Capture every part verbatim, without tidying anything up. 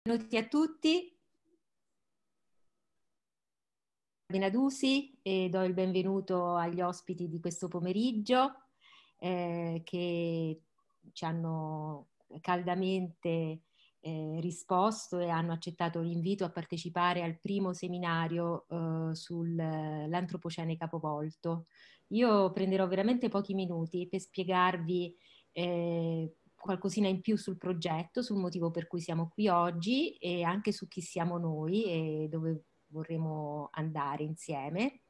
Benvenuti a tutti. Benadusi e do il benvenuto agli ospiti di questo pomeriggio eh, che ci hanno caldamente eh, risposto e hanno accettato l'invito a partecipare al primo seminario eh, sull'antropocene capovolto. Io prenderò veramente pochi minuti per spiegarvi eh, qualcosina in più sul progetto, sul motivo per cui siamo qui oggi e anche su chi siamo noi e dove vorremmo andare insieme.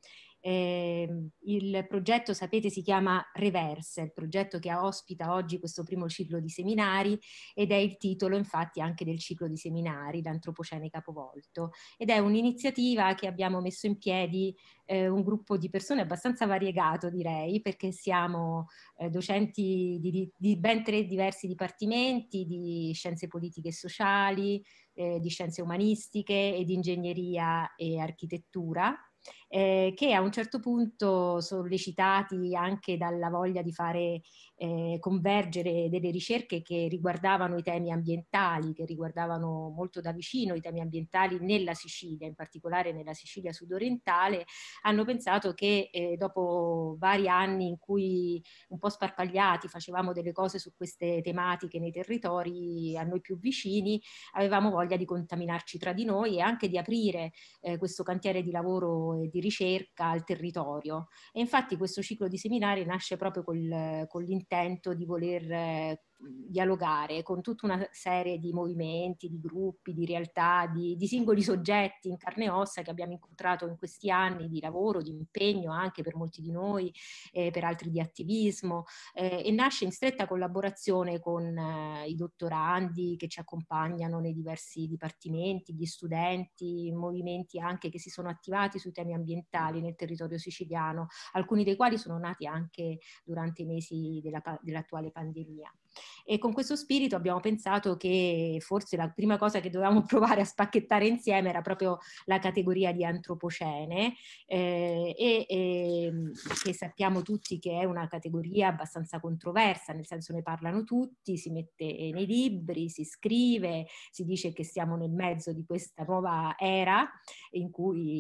Eh, il progetto, sapete, si chiama Reverse, il progetto che ospita oggi questo primo ciclo di seminari ed è il titolo infatti anche del ciclo di seminari, l'Antropocene capovolto, ed è un'iniziativa che abbiamo messo in piedi eh, un gruppo di persone abbastanza variegato, direi, perché siamo eh, docenti di, di, di ben tre diversi dipartimenti, di scienze politiche e sociali, eh, di scienze umanistiche e di ingegneria e architettura, eh, che a un certo punto, sollecitati anche dalla voglia di fare eh, convergere delle ricerche che riguardavano i temi ambientali, che riguardavano molto da vicino i temi ambientali nella Sicilia, in particolare nella Sicilia sudorientale, hanno pensato che eh, dopo vari anni in cui un po' sparpagliati facevamo delle cose su queste tematiche nei territori a noi più vicini, avevamo voglia di contaminarci tra di noi e anche di aprire eh, questo cantiere di lavoro e di ricerca al territorio. E infatti questo ciclo di seminari nasce proprio col, con l'intento di voler eh, dialogare con tutta una serie di movimenti, di gruppi, di realtà, di, di singoli soggetti in carne e ossa che abbiamo incontrato in questi anni di lavoro, di impegno anche per molti di noi, eh, per altri di attivismo, eh, e nasce in stretta collaborazione con eh, i dottorandi che ci accompagnano nei diversi dipartimenti, gli studenti, movimenti anche che si sono attivati sui temi ambientali nel territorio siciliano, alcuni dei quali sono nati anche durante i mesi della, dell'attuale pandemia. E con questo spirito abbiamo pensato che forse la prima cosa che dovevamo provare a spacchettare insieme era proprio la categoria di antropocene, eh, e, e che sappiamo tutti che è una categoria abbastanza controversa, nel senso ne parlano tutti, si mette nei libri, si scrive, si dice che siamo nel mezzo di questa nuova era in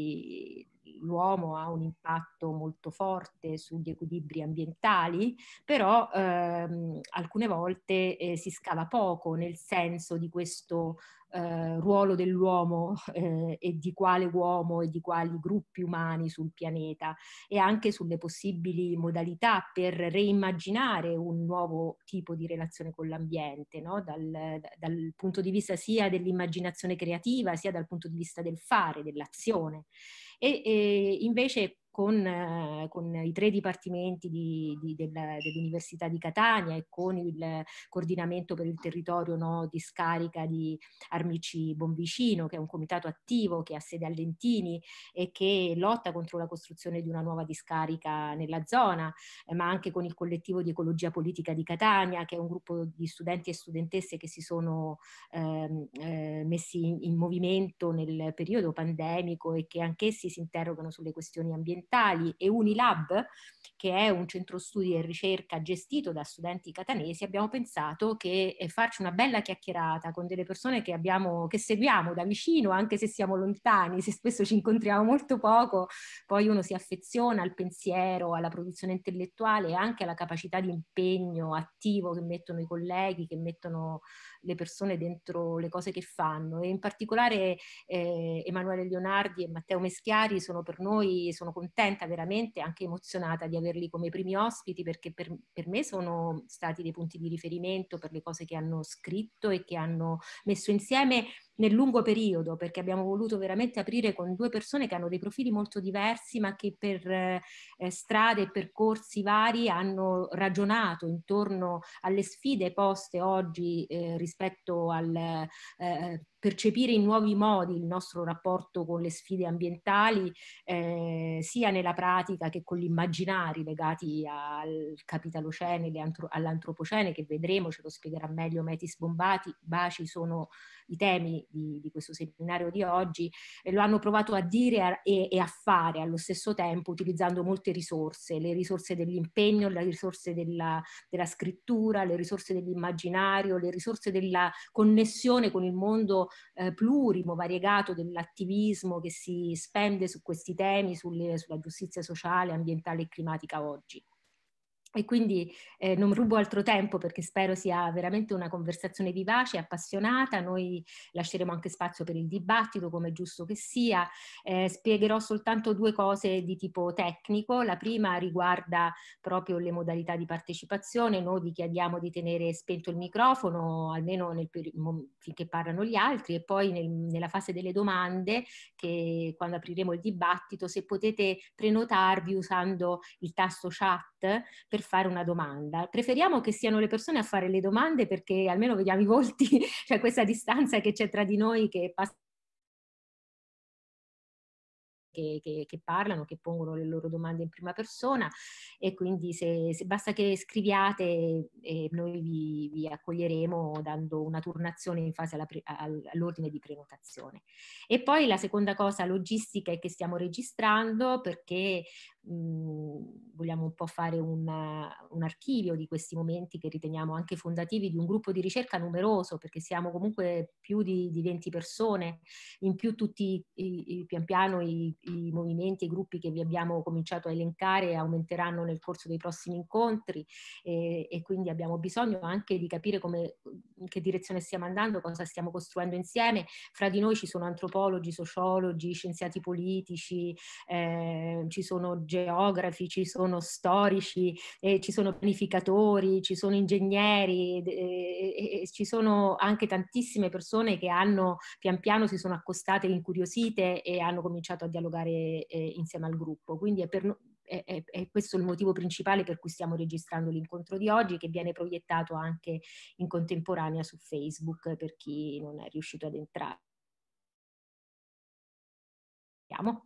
cui l'uomo ha un impatto molto forte sugli equilibri ambientali, però ehm, alcune volte eh, si scava poco nel senso di questo eh, ruolo dell'uomo eh, e di quale uomo e di quali gruppi umani sul pianeta e anche sulle possibili modalità per reimmaginare un nuovo tipo di relazione con l'ambiente, no? dal, dal punto di vista sia dell'immaginazione creativa sia dal punto di vista del fare, dell'azione. E, e invece con, eh, con i tre dipartimenti di, di, della, dell'Università di Catania e con il coordinamento per il territorio, no, di scarica di Armici Bonvicino, che è un comitato attivo che ha sede a Lentini e che lotta contro la costruzione di una nuova discarica nella zona, eh, ma anche con il collettivo di ecologia politica di Catania, che è un gruppo di studenti e studentesse che si sono ehm, eh, messi in, in movimento nel periodo pandemico e che anch'essi si interrogano sulle questioni ambientali, e Unilab, che è un centro studi e ricerca gestito da studenti catanesi. Abbiamo pensato che eh, farci una bella chiacchierata con delle persone che, abbiamo, che seguiamo da vicino, anche se siamo lontani, se spesso ci incontriamo molto poco, poi uno si affeziona al pensiero, alla produzione intellettuale e anche alla capacità di impegno attivo che mettono i colleghi, che mettono le persone dentro le cose che fanno. E in particolare eh, Emanuele Leonardi e Matteo Meschiari sono per noi, sono contenta veramente, anche emozionata di averli come primi ospiti, perché per, per me sono stati dei punti di riferimento per le cose che hanno scritto e che hanno messo insieme nel lungo periodo, perché abbiamo voluto veramente aprire con due persone che hanno dei profili molto diversi, ma che per eh, strade e percorsi vari hanno ragionato intorno alle sfide poste oggi eh, rispetto al eh, percepire in nuovi modi il nostro rapporto con le sfide ambientali, eh, sia nella pratica che con gli immaginari legati al capitalocene, all'antropocene, che vedremo, ce lo spiegherà meglio Metis Bombati. Baci sono i temi di, di questo seminario di oggi, eh, lo hanno provato a dire e, e a fare allo stesso tempo, utilizzando molte risorse, le risorse dell'impegno, le risorse della, della scrittura, le risorse dell'immaginario, le risorse della connessione con il mondo eh, plurimo, variegato dell'attivismo che si spende su questi temi, sulle, sulla giustizia sociale, ambientale e climatica oggi. E quindi eh, non rubo altro tempo perché spero sia veramente una conversazione vivace e appassionata. Noi lasceremo anche spazio per il dibattito, come è giusto che sia. Eh, spiegherò soltanto due cose di tipo tecnico. La prima riguarda proprio le modalità di partecipazione. Noi vi chiediamo di tenere spento il microfono, almeno nel finché parlano gli altri, e poi nel, nella fase delle domande, che quando apriremo il dibattito, se potete prenotarvi usando il tasto chat per fare una domanda. Preferiamo che siano le persone a fare le domande, perché almeno vediamo i volti, cioè questa distanza che c'è tra di noi che passa Che, che, che parlano, che pongono le loro domande in prima persona, e quindi se, se basta che scriviate e noi vi, vi accoglieremo dando una turnazione in fase alla pre, all'ordine di prenotazione. E poi la seconda cosa logistica è che stiamo registrando, perché mh, vogliamo un po' fare un, un archivio di questi momenti che riteniamo anche fondativi di un gruppo di ricerca numeroso, perché siamo comunque più di, di venti persone, in più tutti i, i, pian piano i i movimenti e i gruppi che vi abbiamo cominciato a elencare aumenteranno nel corso dei prossimi incontri, e, e quindi abbiamo bisogno anche di capire come, in che direzione stiamo andando, cosa stiamo costruendo insieme. Fra di noi ci sono antropologi, sociologi, scienziati politici, eh, ci sono geografi, ci sono storici, eh, ci sono pianificatori, ci sono ingegneri, eh, eh, ci sono anche tantissime persone che hanno pian piano si sono accostate, incuriosite e hanno cominciato a dialogare eh, insieme al gruppo. Quindi è, per, è, è, è questo il motivo principale per cui stiamo registrando l'incontro di oggi, che viene proiettato anche in contemporanea su Facebook per chi non è riuscito ad entrare. Andiamo.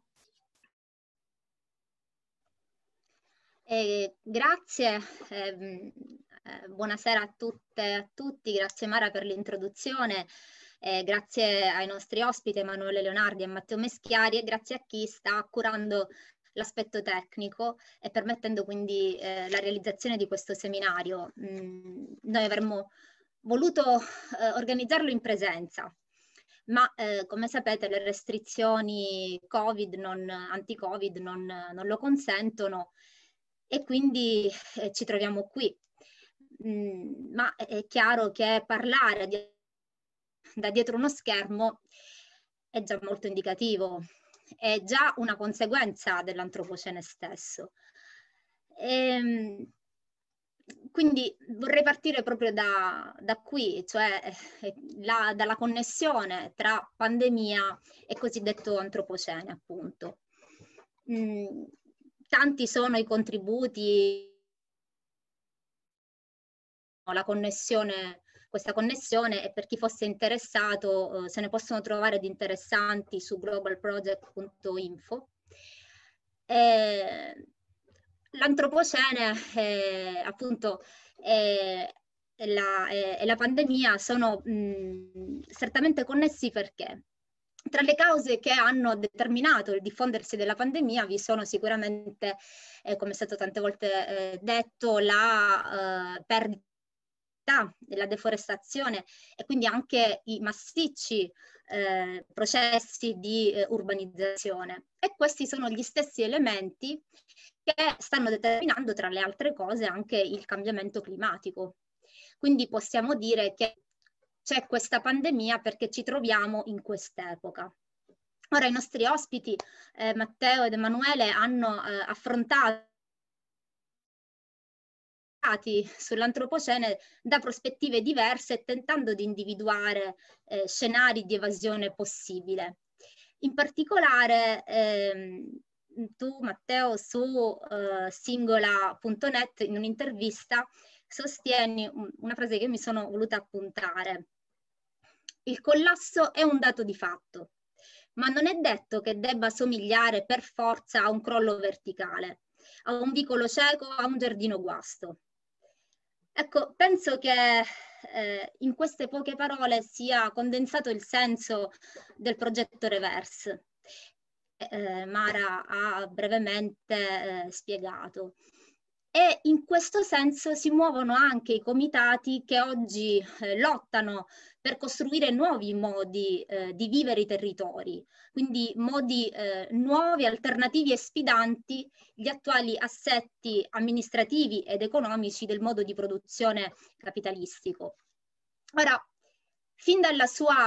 Eh, grazie, eh, eh, buonasera a tutte e a tutti, grazie Mara per l'introduzione, eh, grazie ai nostri ospiti Emanuele Leonardi e Matteo Meschiari, e grazie a chi sta curando l'aspetto tecnico e permettendo quindi eh, la realizzazione di questo seminario. Mm, noi avremmo voluto eh, organizzarlo in presenza, ma eh, come sapete le restrizioni Covid non, anti-Covid non, non lo consentono, e quindi eh, ci troviamo qui. Mm, ma è chiaro che parlare di, da dietro uno schermo è già molto indicativo, è già una conseguenza dell'antropocene stesso. E, quindi vorrei partire proprio da, da qui, cioè eh, la, dalla connessione tra pandemia e cosiddetto antropocene, appunto. Mm, tanti sono i contributi, la connessione, questa connessione, e per chi fosse interessato eh, se ne possono trovare di interessanti su global project punto info. Eh, l'antropocene eh, appunto eh, e, la, eh, e la pandemia sono mh, strettamente connessi, perché tra le cause che hanno determinato il diffondersi della pandemia vi sono sicuramente, eh, come è stato tante volte eh, detto, la eh, perdita, la deforestazione e quindi anche i massicci eh, processi di eh, urbanizzazione. E questi sono gli stessi elementi che stanno determinando, tra le altre cose, anche il cambiamento climatico. Quindi possiamo dire che c'è questa pandemia perché ci troviamo in quest'epoca. Ora i nostri ospiti, eh, Matteo ed Emanuele, hanno eh, affrontato sull'antropocene da prospettive diverse, tentando di individuare eh, scenari di evasione possibile. In particolare, ehm, tu Matteo su uh, singola punto net in un'intervista sostieni una frase che mi sono voluta appuntare: il collasso è un dato di fatto, ma non è detto che debba somigliare per forza a un crollo verticale, a un vicolo cieco, a un giardino guasto. Ecco, penso che eh, in queste poche parole sia condensato il senso del progetto Reverse. Eh, Mara ha brevemente eh, spiegato. E in questo senso si muovono anche i comitati che oggi eh, lottano per costruire nuovi modi eh, di vivere i territori, quindi modi eh, nuovi, alternativi e sfidanti gli attuali assetti amministrativi ed economici del modo di produzione capitalistico. Ora, fin dalla sua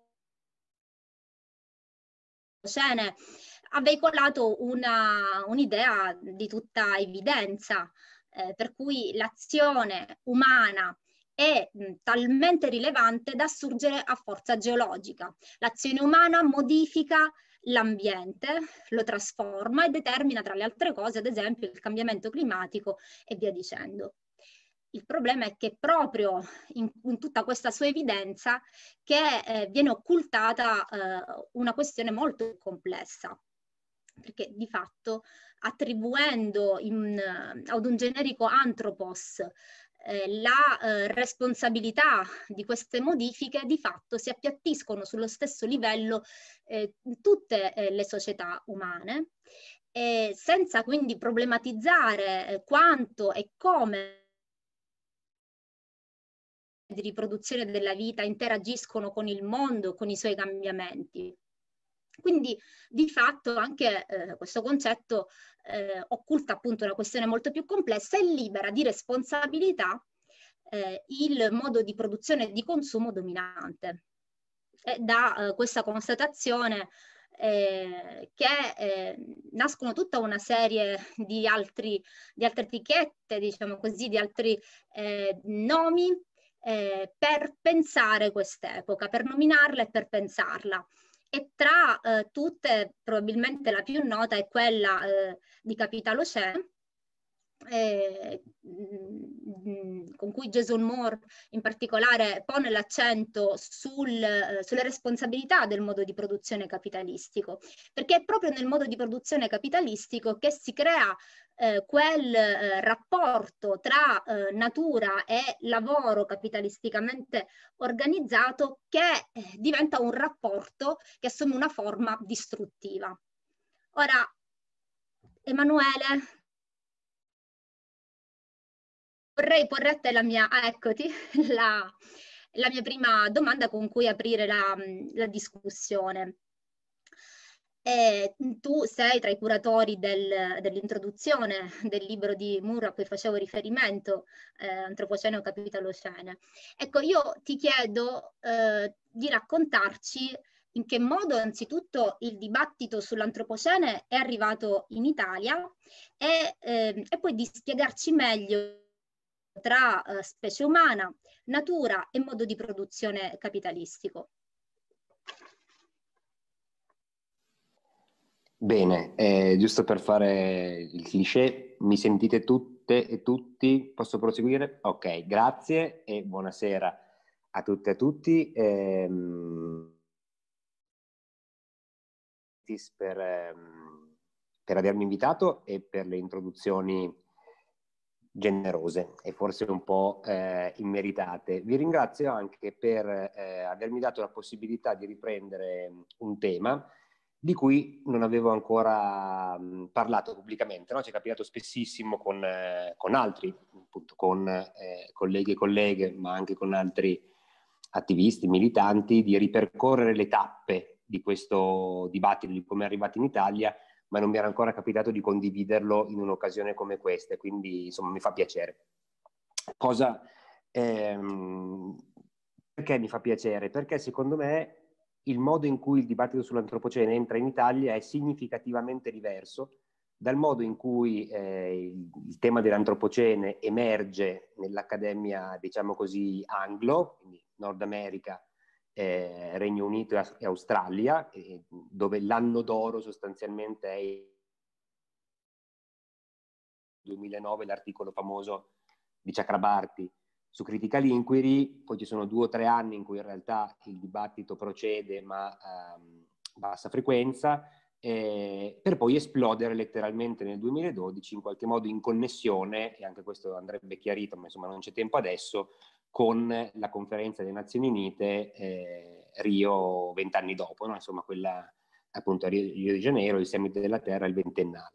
Cene ha veicolato un'idea di tutta evidenza, eh, per cui l'azione umana è mh, talmente rilevante da assurgere a forza geologica. L'azione umana modifica l'ambiente, lo trasforma e determina, tra le altre cose, ad esempio, il cambiamento climatico e via dicendo. Il problema è che proprio in, in tutta questa sua evidenza che eh, viene occultata eh, una questione molto complessa, perché di fatto attribuendo in, ad un generico anthropos eh, la eh, responsabilità di queste modifiche, di fatto si appiattiscono sullo stesso livello eh, tutte eh, le società umane, eh, senza quindi problematizzare eh, quanto e come di riproduzione della vita interagiscono con il mondo, con i suoi cambiamenti. Quindi di fatto anche eh, questo concetto eh, occulta appunto una questione molto più complessa e libera di responsabilità eh, il modo di produzione e di consumo dominante. E da eh, questa constatazione eh, che eh, nascono tutta una serie di, altri, di altre etichette, diciamo così, di altri eh, nomi eh, per pensare quest'epoca, per nominarla e per pensarla. E tra eh, tutte, probabilmente la più nota è quella eh, di Capitalocè, eh, con cui Jason Moore in particolare pone l'accento sul, eh, sulle responsabilità del modo di produzione capitalistico, perché è proprio nel modo di produzione capitalistico che si crea eh, quel eh, rapporto tra eh, natura e lavoro capitalisticamente organizzato che eh, diventa un rapporto che assume una forma distruttiva. Ora, Emanuele, vorrei porre a te la mia, ah, eccoti, la, la mia prima domanda con cui aprire la, la discussione. E tu sei tra i curatori del, dell'introduzione del libro di Moore a cui facevo riferimento, eh, Antropocene o Capitalocene. Ecco, io ti chiedo eh, di raccontarci in che modo anzitutto il dibattito sull'Antropocene è arrivato in Italia e, eh, e poi di spiegarci meglio tra eh, specie umana, natura e modo di produzione capitalistico. Bene, eh, giusto per fare il cliché, mi sentite tutte e tutti? Posso proseguire? Ok, grazie e buonasera a tutte e a tutti. Ehm, per, ehm, per avermi invitato e per le introduzioni generose e forse un po' eh, immeritate. Vi ringrazio anche per eh, avermi dato la possibilità di riprendere un tema di cui non avevo ancora mh, parlato pubblicamente, no? Ci è capitato spessissimo con, eh, con altri, appunto, con eh, colleghi e colleghe, ma anche con altri attivisti, militanti, di ripercorrere le tappe di questo dibattito, di come è arrivato in Italia, ma non mi era ancora capitato di condividerlo in un'occasione come questa, quindi insomma mi fa piacere. Cosa, ehm, perché mi fa piacere? Perché secondo me il modo in cui il dibattito sull'antropocene entra in Italia è significativamente diverso dal modo in cui eh, il, il tema dell'antropocene emerge nell'accademia, diciamo così, anglo, quindi Nord America, eh, Regno Unito e, e Australia, eh, dove l'anno d'oro sostanzialmente è il duemilanove, l'articolo famoso di Chakrabarty su Critical Inquiry. Poi ci sono due o tre anni in cui in realtà il dibattito procede ma ehm, bassa frequenza, eh, per poi esplodere letteralmente nel duemiladodici in qualche modo in connessione, e anche questo andrebbe chiarito ma insomma non c'è tempo adesso, con la conferenza delle Nazioni Unite eh, Rio vent'anni dopo, no? Insomma quella appunto a Rio de Janeiro, il Summit della Terra, il ventennale.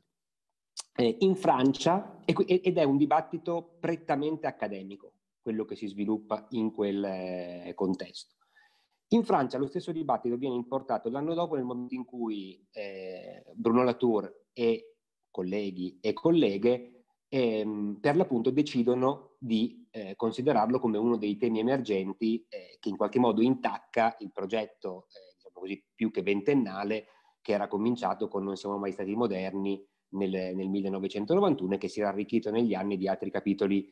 Eh, in Francia, ed è un dibattito prettamente accademico, quello che si sviluppa in quel eh, contesto. In Francia lo stesso dibattito viene importato l'anno dopo, nel momento in cui eh, Bruno Latour e colleghi e colleghe ehm, per l'appunto decidono di eh, considerarlo come uno dei temi emergenti eh, che in qualche modo intacca il progetto eh, diciamo così, più che ventennale, che era cominciato con Non siamo mai stati moderni nel, nel millenovecentonovantuno e che si era arricchito negli anni di altri capitoli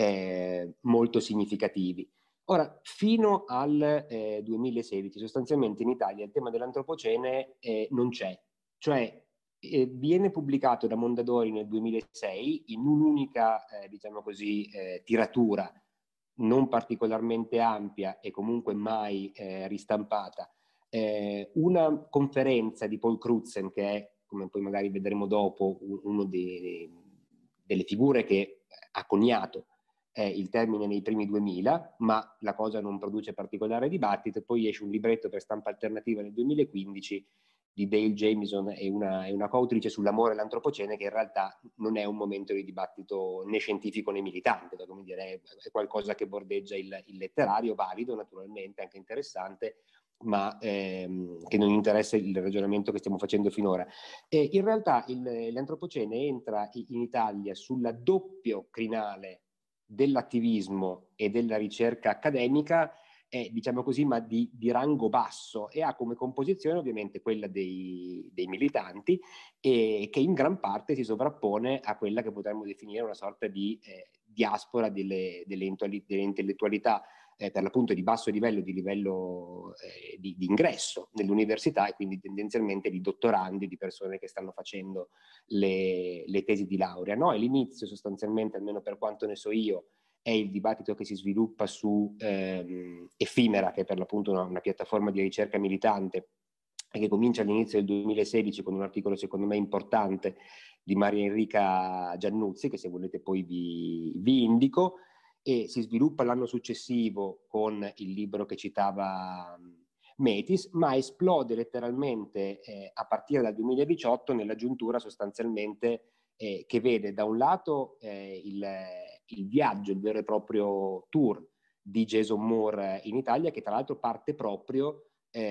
eh, molto significativi. Ora, fino al eh, duemilasedici sostanzialmente in Italia il tema dell'antropocene eh, non c'è, cioè eh, viene pubblicato da Mondadori nel duemilasei in un'unica, eh, diciamo così, eh, tiratura non particolarmente ampia e comunque mai eh, ristampata, eh, una conferenza di Paul Crutzen, che è, come poi magari vedremo dopo, uno dei, delle figure che ha coniato eh, il termine nei primi duemila, ma la cosa non produce particolare dibattito. Poi esce un libretto per stampa alternativa nel duemilaquindici di Dale Jamieson e una, e una coautrice sull'amore e l'antropocene, che in realtà non è un momento di dibattito né scientifico né militante, come dire, è, è qualcosa che bordeggia il, il letterario, valido naturalmente, anche interessante, ma ehm, che non interessa il ragionamento che stiamo facendo finora. E in realtà il, l'antropocene entra in Italia sulla doppio crinale dell'attivismo e della ricerca accademica, è, diciamo così, ma di, di rango basso, e ha come composizione ovviamente quella dei, dei militanti, e che in gran parte si sovrappone a quella che potremmo definire una sorta di eh, diaspora delle, delle, delle intellettualità eh, per l'appunto di basso livello, di livello eh, di, di ingresso nell'università, e quindi tendenzialmente di dottorandi, di persone che stanno facendo le, le tesi di laurea. No? E l'inizio sostanzialmente, almeno per quanto ne so io, è il dibattito che si sviluppa su ehm, Effimera, che è per l'appunto una, una piattaforma di ricerca militante, e che comincia all'inizio del duemilasedici con un articolo secondo me importante di Maria Enrica Giannuzzi, che se volete poi vi, vi indico, e si sviluppa l'anno successivo con il libro che citava Metis, ma esplode letteralmente eh, a partire dal duemiladiciotto nella giuntura sostanzialmente eh, che vede da un lato eh, il, il viaggio, il vero e proprio tour di Jason Moore in Italia, che tra l'altro parte proprio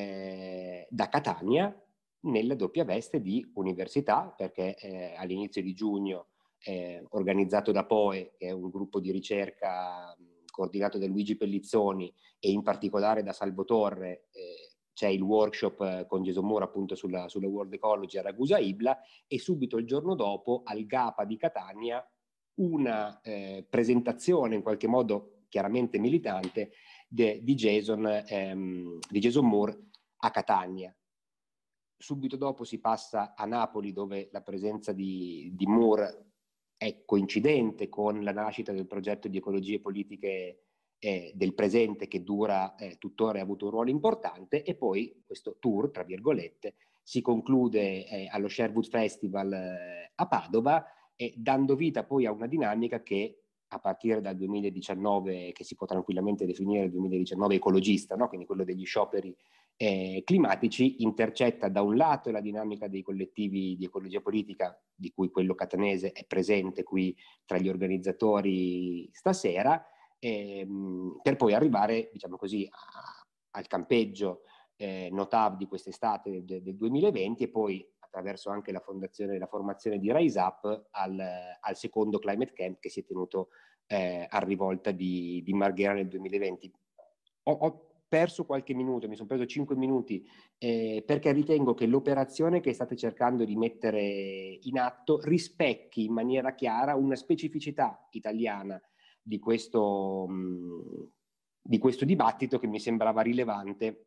eh, da Catania nella doppia veste di università, perché eh, all'inizio di giugno eh, organizzato da P O E, che è un gruppo di ricerca mh, coordinato da Luigi Pellizzoni e in particolare da Salvo Torre, eh, c'è il workshop eh, con Jason Moore appunto sulla, sulla World Ecology a Ragusa Ibla, e subito il giorno dopo al GAPA di Catania una eh, presentazione in qualche modo chiaramente militante de, di, Jason, ehm, di Jason Moore a Catania. Subito dopo si passa a Napoli, dove la presenza di, di Moore è coincidente con la nascita del progetto di ecologie politiche eh, del presente, che dura eh, tuttora e ha avuto un ruolo importante, e poi questo tour, tra virgolette, si conclude eh, allo Sherwood Festival eh, a Padova, e dando vita poi a una dinamica che a partire dal duemiladiciannove, che si può tranquillamente definire il duemiladiciannove ecologista, no? Quindi quello degli scioperi eh, climatici, intercetta da un lato la dinamica dei collettivi di ecologia politica, di cui quello catanese è presente qui tra gli organizzatori stasera, ehm, per poi arrivare, diciamo così, a, al campeggio eh, Notav di quest'estate del, del duemilaventi, e poi attraverso anche la fondazione, la formazione di Rise Up, al, al secondo Climate Camp che si è tenuto eh, a Rivolta di, di Marghera nel duemilaventi. Ho, ho perso qualche minuto, mi sono preso cinque minuti eh, perché ritengo che l'operazione che state cercando di mettere in atto rispecchi in maniera chiara una specificità italiana di questo, mh, di questo dibattito, che mi sembrava rilevante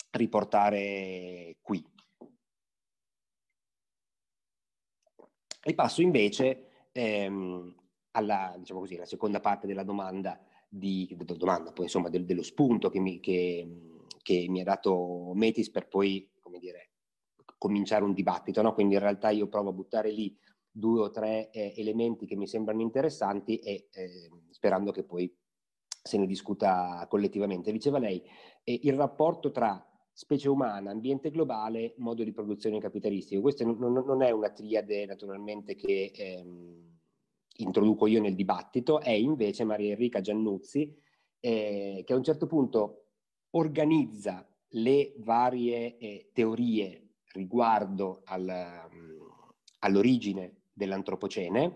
riportare qui. E passo invece ehm, alla, diciamo così, alla seconda parte della domanda, di, della domanda poi, insomma, del, dello spunto che mi, che, che mi ha dato Metis per poi, come dire, cominciare un dibattito, no? Quindi in realtà io provo a buttare lì due o tre eh, elementi che mi sembrano interessanti, e eh, sperando che poi se ne discuta collettivamente. Diceva lei, eh, il rapporto tra specie umana, ambiente globale, modo di produzione capitalistico. Questa non, non è una triade naturalmente che ehm, introduco io nel dibattito, è invece Maria Enrica Giannuzzi, eh, che a un certo punto organizza le varie eh, teorie riguardo al, um, all'origine dell'antropocene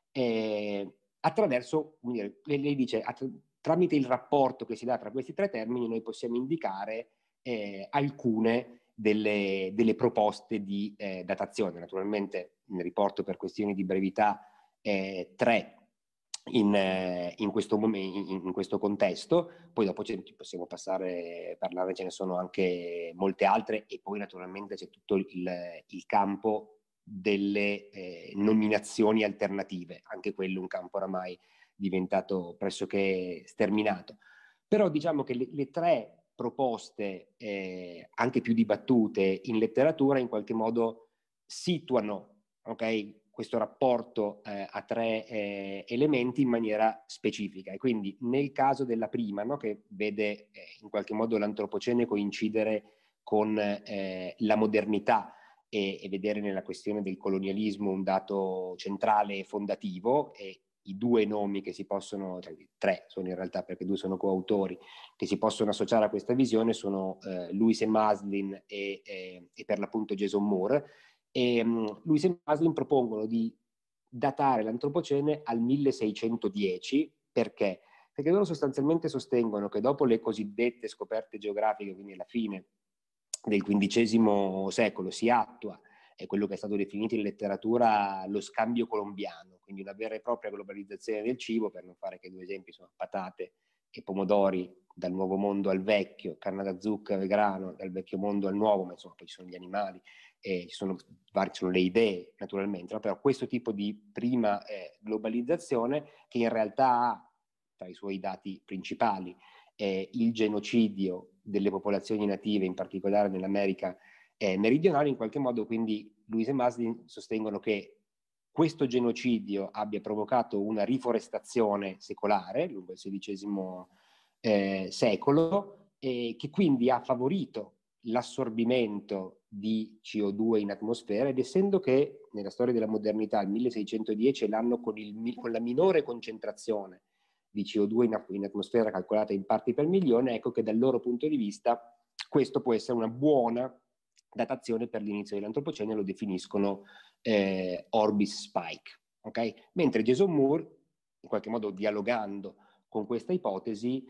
eh, attraverso, lei, lei dice, att- tramite il rapporto che si dà tra questi tre termini noi possiamo indicare eh, alcune delle, delle proposte di eh, datazione. Naturalmente ne riporto per questioni di brevità eh, tre in, eh, in, questo momento, in, in questo contesto, poi dopo possiamo passare a parlare, ce ne sono anche molte altre, e poi naturalmente c'è tutto il, il campo delle eh, nominazioni alternative, anche quello un campo oramai diventato pressoché sterminato. Però diciamo che le, le tre proposte, eh, anche più dibattute in letteratura, in qualche modo situano, ok, questo rapporto eh, a tre eh, elementi in maniera specifica. E quindi nel caso della prima, no, che vede eh, in qualche modo l'antropocene coincidere con eh, la modernità e, e vedere nella questione del colonialismo un dato centrale e fondativo, e i due nomi che si possono, cioè tre sono in realtà perché due sono coautori, che si possono associare a questa visione sono eh, Lewis e Maslin e, e, e per l'appunto Jason Moore. E um, Lewis e Maslin propongono di datare l'antropocene al milleseicentodieci. Perché? Perché loro sostanzialmente sostengono che dopo le cosiddette scoperte geografiche, quindi alla fine del quindicesimo secolo, si attua è quello che è stato definito in letteratura lo scambio colombiano, quindi una vera e propria globalizzazione del cibo. Per non fare che due esempi sono patate e pomodori dal nuovo mondo al vecchio, canna da zucchero e grano dal vecchio mondo al nuovo, ma insomma poi ci sono gli animali, eh, ci sono, ci sono le idee naturalmente, no? Però questo tipo di prima eh, globalizzazione, che in realtà ha tra i suoi dati principali eh, il genocidio delle popolazioni native, in particolare nell'America eh, meridionale, in qualche modo quindi Lewis e Maslin sostengono che questo genocidio abbia provocato una riforestazione secolare lungo il sedicesimo eh, secolo, e che quindi ha favorito l'assorbimento di C O due in atmosfera, ed essendo che nella storia della modernità il milleseicentodieci è l'anno con, il, con la minore concentrazione di C O due in, in atmosfera calcolata in parti per milione, ecco che dal loro punto di vista questo può essere una buona datazione per l'inizio dell'antropocene, lo definiscono eh, Orbis Spike. Okay? Mentre Jason Moore, in qualche modo dialogando con questa ipotesi,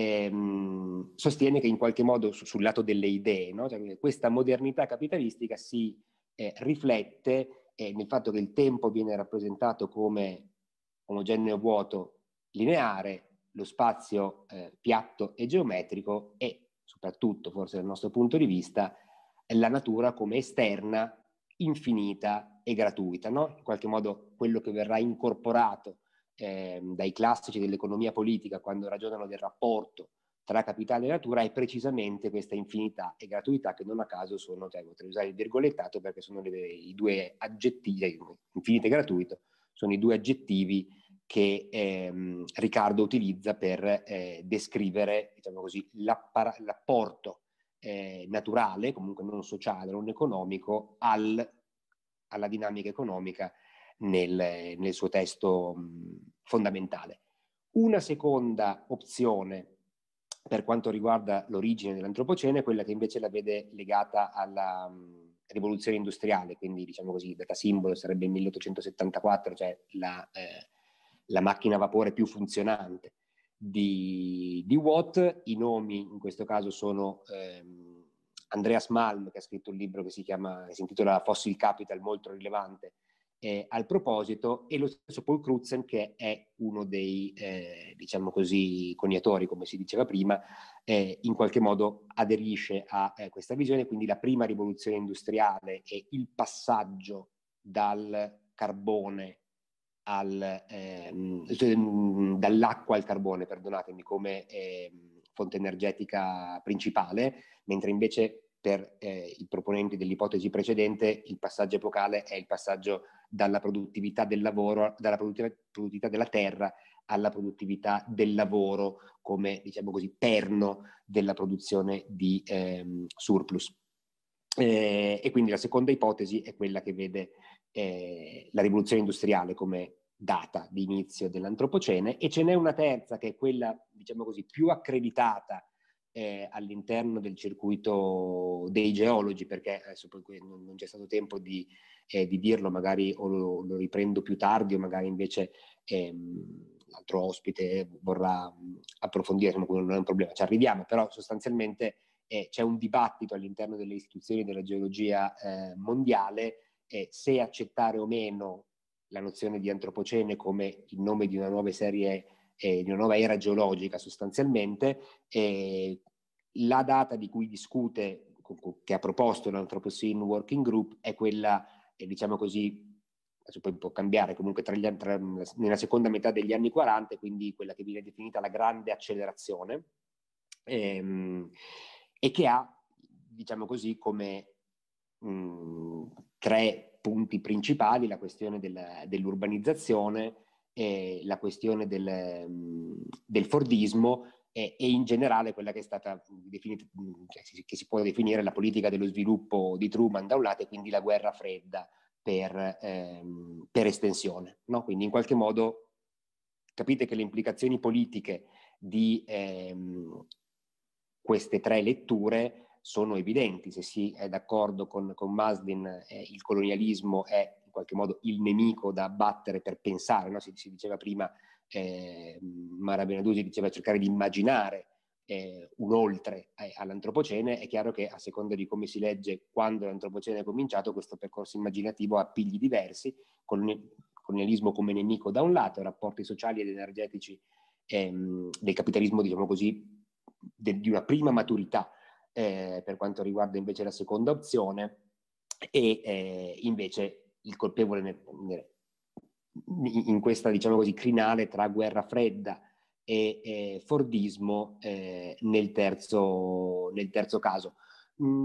ehm, sostiene che in qualche modo su, sul lato delle idee, no? Cioè, questa modernità capitalistica si eh, riflette eh, nel fatto che il tempo viene rappresentato come omogeneo vuoto lineare, lo spazio eh, piatto e geometrico, e soprattutto, forse dal nostro punto di vista, la natura come esterna, infinita e gratuita, no? In qualche modo quello che verrà incorporato eh, dai classici dell'economia politica quando ragionano del rapporto tra capitale e natura è precisamente questa infinità e gratuità, che non a caso sono, cioè, potrei usare il virgolettato perché sono le, i due aggettivi, infinito e gratuito, sono i due aggettivi che ehm, Riccardo utilizza per eh, descrivere, diciamo così, l'apporto eh, naturale, comunque non sociale, non economico, al, alla dinamica economica nel, nel suo testo mh, fondamentale. Una seconda opzione per quanto riguarda l'origine dell'antropocene è quella che invece la vede legata alla mh, rivoluzione industriale, quindi diciamo così, data simbolo sarebbe il milleottocentosettantaquattro, cioè la, eh, la macchina a vapore più funzionante di, di Watt. I nomi in questo caso sono ehm, Andreas Malm, che ha scritto un libro che si chiama, che si intitola Fossil Capital, molto rilevante eh, al proposito, e lo stesso Paul Crutzen, che è uno dei, eh, diciamo così, coniatori, come si diceva prima, eh, in qualche modo aderisce a eh, questa visione. Quindi la prima rivoluzione industriale e il passaggio dal carbone al, ehm, dall'acqua al carbone, perdonatemi, come eh, fonte energetica principale, mentre invece per eh, i proponenti dell'ipotesi precedente il passaggio epocale è il passaggio dalla produttività del lavoro, dalla produttività, produttività della terra alla produttività del lavoro come, diciamo così, perno della produzione di ehm, surplus. Eh, e quindi la seconda ipotesi è quella che vede eh, la rivoluzione industriale come data di inizio dell'antropocene, e ce n'è una terza che è quella, diciamo così, più accreditata eh, all'interno del circuito dei geologi, perché adesso poi non, non c'è stato tempo di, eh, di dirlo, magari o lo, lo riprendo più tardi o magari invece ehm, l'altro ospite vorrà mh, approfondire, non è un problema, ci arriviamo, però sostanzialmente eh, c'è un dibattito all'interno delle istituzioni della geologia eh, mondiale eh, se accettare o meno la nozione di antropocene come il nome di una nuova serie, eh, di una nuova era geologica sostanzialmente. Eh, la data di cui discute, che ha proposto l'Anthropocene Working Group, è quella, eh, diciamo così, adesso poi può cambiare, comunque tra gli, tra, nella seconda metà degli anni quaranta, quindi quella che viene definita la grande accelerazione, ehm, e che ha, diciamo così, come mh, tre punti principali: la questione del, dell'urbanizzazione, eh, la questione del, mh, del fordismo e, e in generale quella che è stata definita, cioè, che si può definire la politica dello sviluppo di Truman da un lato, e quindi la guerra fredda per, ehm, per estensione, no? Quindi in qualche modo capite che le implicazioni politiche di ehm, queste tre letture sono evidenti. Se si è d'accordo con, con Maslin, eh, il colonialismo è in qualche modo il nemico da abbattere per pensare, no? si, si diceva prima, eh, Mara Benadusi diceva cercare di immaginare eh, un oltre eh, all'antropocene. È chiaro che a seconda di come si legge quando l'antropocene è cominciato, questo percorso immaginativo ha pigli diversi: colonialismo come nemico da un lato, rapporti sociali ed energetici ehm, del capitalismo, diciamo così, de, di una prima maturità eh, per quanto riguarda invece la seconda opzione, e eh, invece il colpevole nel, nel, in questa, diciamo così, crinale tra guerra fredda e eh, fordismo eh, nel, terzo, nel terzo caso. Mm,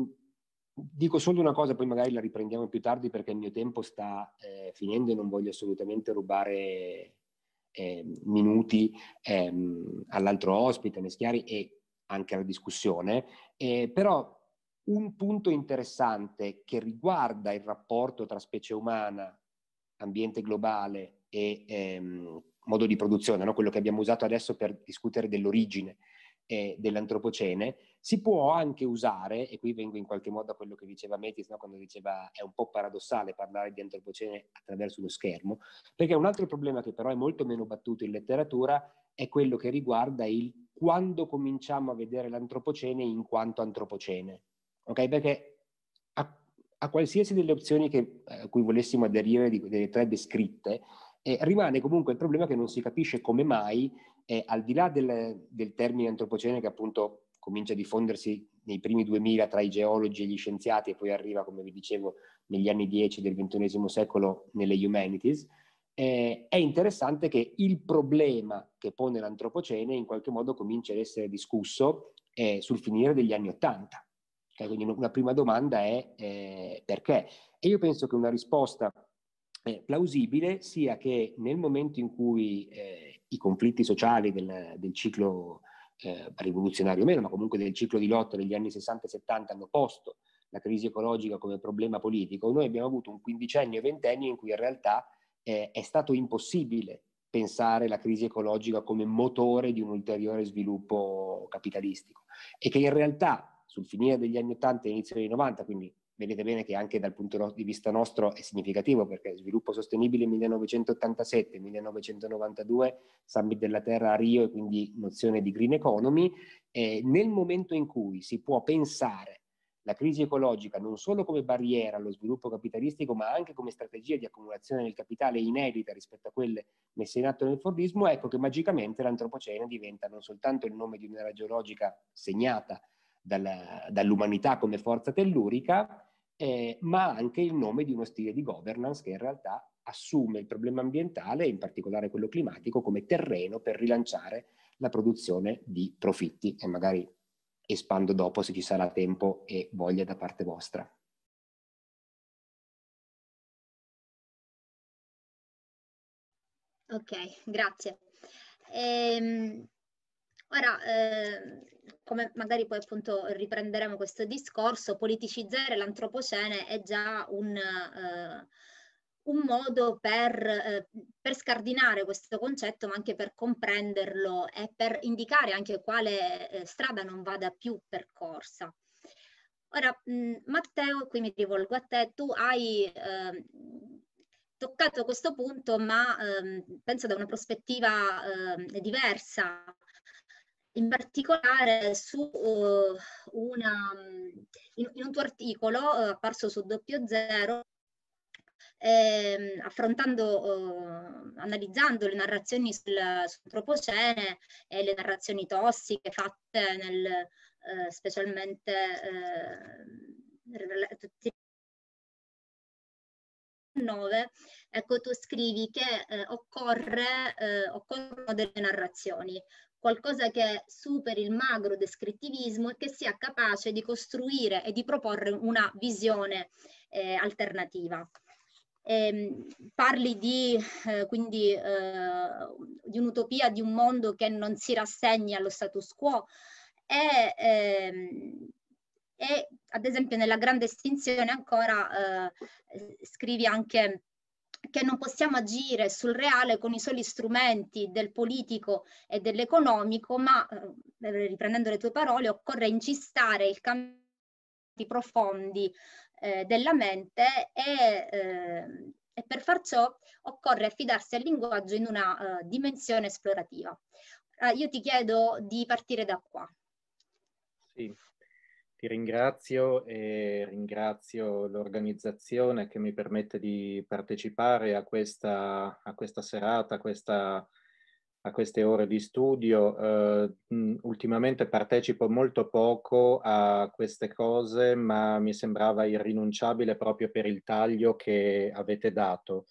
dico solo una cosa, poi magari la riprendiamo più tardi perché il mio tempo sta eh, finendo e non voglio assolutamente rubare eh, minuti ehm, all'altro ospite, Meschiari, e anche alla discussione, eh, però un punto interessante che riguarda il rapporto tra specie umana, ambiente globale e ehm, modo di produzione, no? Quello che abbiamo usato adesso per discutere dell'origine eh, dell'antropocene, si può anche usare, e qui vengo in qualche modo a quello che diceva Metis, no? Quando diceva è un po' paradossale parlare di antropocene attraverso lo schermo, perché un altro problema che però è molto meno battuto in letteratura è quello che riguarda il quando cominciamo a vedere l'antropocene in quanto antropocene, ok? Perché a, a qualsiasi delle opzioni che, eh, a cui volessimo aderire di, delle tre descritte, eh, rimane comunque il problema che non si capisce come mai, eh, al di là del, del termine antropocene, che appunto comincia a diffondersi nei primi duemila tra i geologi e gli scienziati e poi arriva, come vi dicevo, negli anni dieci del ventunesimo secolo nelle humanities, eh, è interessante che il problema che pone l'antropocene in qualche modo comincia ad essere discusso eh, sul finire degli anni Ottanta. Okay, quindi una prima domanda è eh, perché? E io penso che una risposta eh, plausibile sia che nel momento in cui eh, i conflitti sociali del, del ciclo eh, rivoluzionario o meno, ma comunque del ciclo di lotta degli anni sessanta e settanta hanno posto la crisi ecologica come problema politico, noi abbiamo avuto un quindicennio e ventennio in cui in realtà eh, è stato impossibile pensare la crisi ecologica come motore di un ulteriore sviluppo capitalistico, e che in realtà sul finire degli anni ottanta e inizio degli novanta, quindi vedete bene che anche dal punto di vista nostro è significativo, perché sviluppo sostenibile millenovecentottantasette millenovecentonovantadue, Summit della Terra a Rio, e quindi nozione di green economy, eh, nel momento in cui si può pensare la crisi ecologica non solo come barriera allo sviluppo capitalistico, ma anche come strategia di accumulazione del capitale inedita rispetto a quelle messe in atto nel fordismo, ecco che magicamente l'antropocene diventa non soltanto il nome di un'era geologica segnata dalla, dall'umanità come forza tellurica, eh, ma anche il nome di uno stile di governance che in realtà assume il problema ambientale, in particolare quello climatico, come terreno per rilanciare la produzione di profitti, e magari espando dopo se ci sarà tempo e voglia da parte vostra. Ok, grazie. E, ora, eh, come magari poi appunto riprenderemo questo discorso, politicizzare l'antropocene è già un, eh, un modo per, eh, per scardinare questo concetto, ma anche per comprenderlo e per indicare anche quale eh, strada non vada più percorsa. Ora, mh, Matteo, qui mi rivolgo a te, tu hai eh, toccato questo punto, ma ehm, penso da una prospettiva eh, diversa, in particolare su uh, una, in, in un tuo articolo uh, apparso su Doppio Zero, eh, affrontando, uh, analizzando le narrazioni sul, sull'antropocene e le narrazioni tossiche fatte nel, uh, specialmente uh, tutti nove, ecco, tu scrivi che eh, occorre, eh, occorrono delle narrazioni, qualcosa che superi il magro descrittivismo e che sia capace di costruire e di proporre una visione eh, alternativa. Eh, parli di, eh, quindi, eh, di un'utopia, di un mondo che non si rassegni allo status quo e, ehm, e ad esempio nella grande estinzione ancora eh, scrivi anche che non possiamo agire sul reale con i soli strumenti del politico e dell'economico, ma, eh, riprendendo le tue parole, occorre incistare il cambiamento profondi eh, della mente e, eh, e per far ciò occorre affidarsi al linguaggio in una uh, dimensione esplorativa. Uh, io ti chiedo di partire da qua. Sì. Ti ringrazio e ringrazio l'organizzazione che mi permette di partecipare a questa, a questa serata, a, questa, a queste ore di studio. Uh, ultimamente partecipo molto poco a queste cose, ma mi sembrava irrinunciabile proprio per il taglio che avete dato.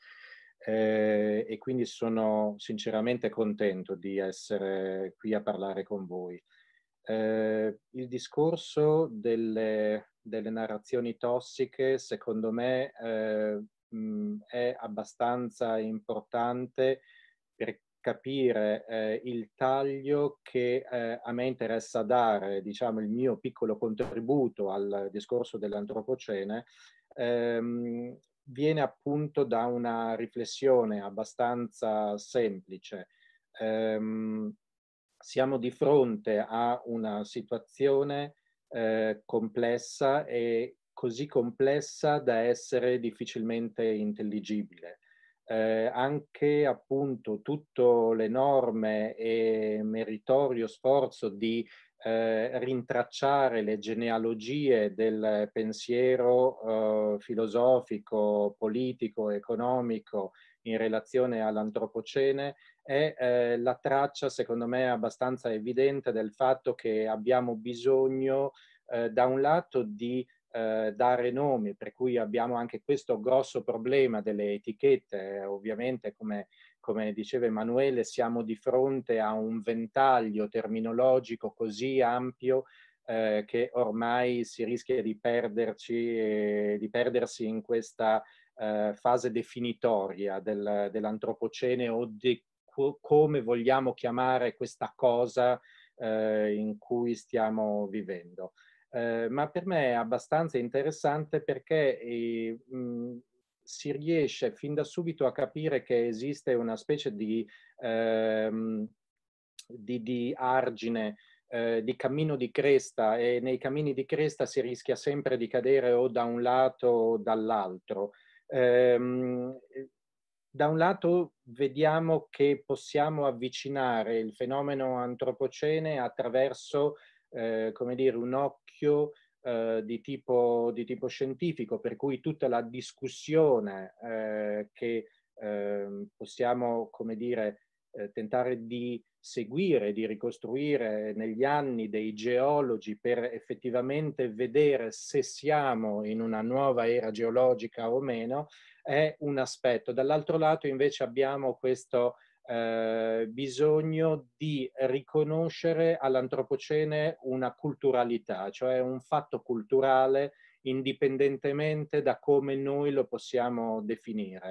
Eh, e quindi sono sinceramente contento di essere qui a parlare con voi. Eh, il discorso delle, delle narrazioni tossiche, secondo me, eh, mh, è abbastanza importante per capire eh, il taglio che eh, a me interessa dare, diciamo, il mio piccolo contributo al discorso dell'antropocene, ehm, viene appunto da una riflessione abbastanza semplice. Um, siamo di fronte a una situazione eh, complessa e così complessa da essere difficilmente intelligibile. Eh, anche appunto tutto l'enorme e meritorio sforzo di eh, rintracciare le genealogie del pensiero eh, filosofico, politico, economico in relazione all'antropocene è eh, la traccia, secondo me, abbastanza evidente del fatto che abbiamo bisogno, eh, da un lato, di eh, dare nomi, per cui abbiamo anche questo grosso problema delle etichette. Ovviamente, come, come diceva Emanuele, siamo di fronte a un ventaglio terminologico così ampio eh, che ormai si rischia di perderci, e di perdersi in questa eh, fase definitoria del, dell'antropocene o di come vogliamo chiamare questa cosa eh, in cui stiamo vivendo. Eh, ma per me è abbastanza interessante perché eh, mh, si riesce fin da subito a capire che esiste una specie di, ehm, di, di argine, eh, di cammino di cresta, e nei cammini di cresta si rischia sempre di cadere o da un lato o dall'altro. Ehm, Da un lato vediamo che possiamo avvicinare il fenomeno antropocene attraverso, eh, come dire, un occhio eh, di tipo, di tipo scientifico, per cui tutta la discussione eh, che eh, possiamo, come dire, eh, tentare di seguire, di ricostruire negli anni dei geologi per effettivamente vedere se siamo in una nuova era geologica o meno, è un aspetto. Dall'altro lato invece abbiamo questo eh, bisogno di riconoscere all'antropocene una culturalità, cioè un fatto culturale indipendentemente da come noi lo possiamo definire.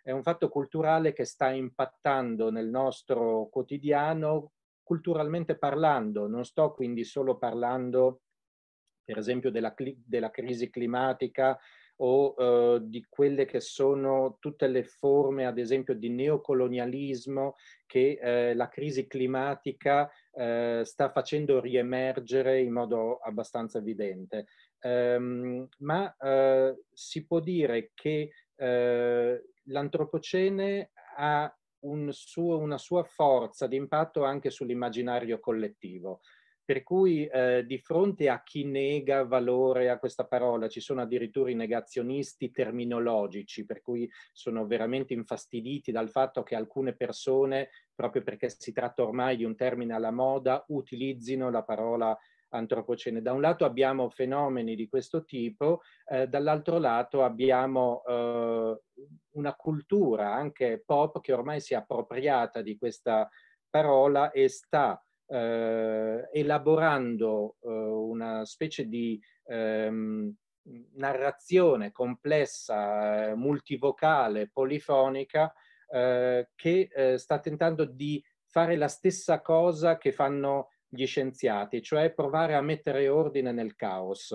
è un fatto culturale che sta impattando nel nostro quotidiano, culturalmente parlando. Non sto quindi solo parlando, per esempio, della, della crisi climatica o eh, di quelle che sono tutte le forme, ad esempio, di neocolonialismo che eh, la crisi climatica eh, sta facendo riemergere in modo abbastanza evidente. Um, ma uh, si può dire che uh, l'antropocene ha un suo, una sua forza di impatto anche sull'immaginario collettivo. Per cui eh, di fronte a chi nega valore a questa parola, ci sono addirittura i negazionisti terminologici, per cui sono veramente infastiditi dal fatto che alcune persone, proprio perché si tratta ormai di un termine alla moda, utilizzino la parola antropocene. Da un lato abbiamo fenomeni di questo tipo, eh, dall'altro lato abbiamo eh, una cultura anche pop che ormai si è appropriata di questa parola e sta eh, elaborando eh, una specie di ehm, narrazione complessa, eh, multivocale, polifonica, eh, che eh, sta tentando di fare la stessa cosa che fanno gli scienziati, cioè provare a mettere ordine nel caos.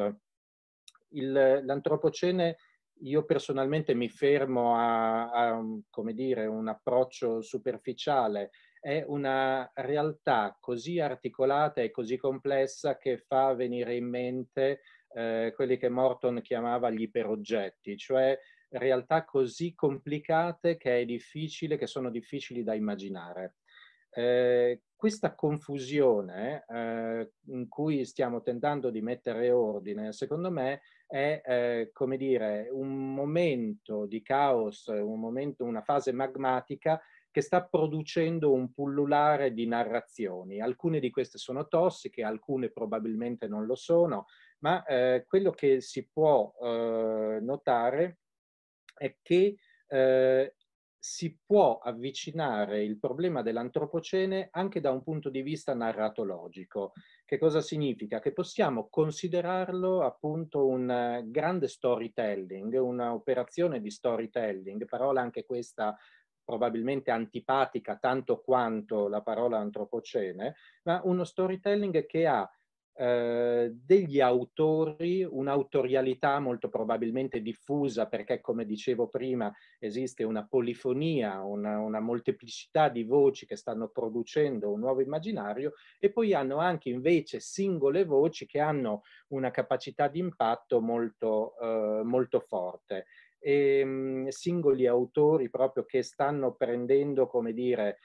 L'antropocene, io personalmente mi fermo a, a, come dire, un approccio superficiale. È una realtà così articolata e così complessa che fa venire in mente eh, quelli che Morton chiamava gli iperoggetti, cioè realtà così complicate che è difficile, che sono difficili da immaginare. Eh, questa confusione eh, in cui stiamo tentando di mettere ordine, secondo me, è eh, come dire, un momento di caos, un momento, una fase magmatica che sta producendo un pullulare di narrazioni. Alcune di queste sono tossiche, alcune probabilmente non lo sono, ma eh, quello che si può eh, notare è che eh, si può avvicinare il problema dell'antropocene anche da un punto di vista narratologico. Che cosa significa? Che possiamo considerarlo appunto un grande storytelling, un'operazione di storytelling, parola anche questa probabilmente antipatica tanto quanto la parola antropocene, ma uno storytelling che ha eh, degli autori, un'autorialità molto probabilmente diffusa, perché come dicevo prima esiste una polifonia, una, una molteplicità di voci che stanno producendo un nuovo immaginario, e poi hanno anche invece singole voci che hanno una capacità di impatto molto, eh, molto forte. E, mh, singoli autori proprio che stanno prendendo, come dire,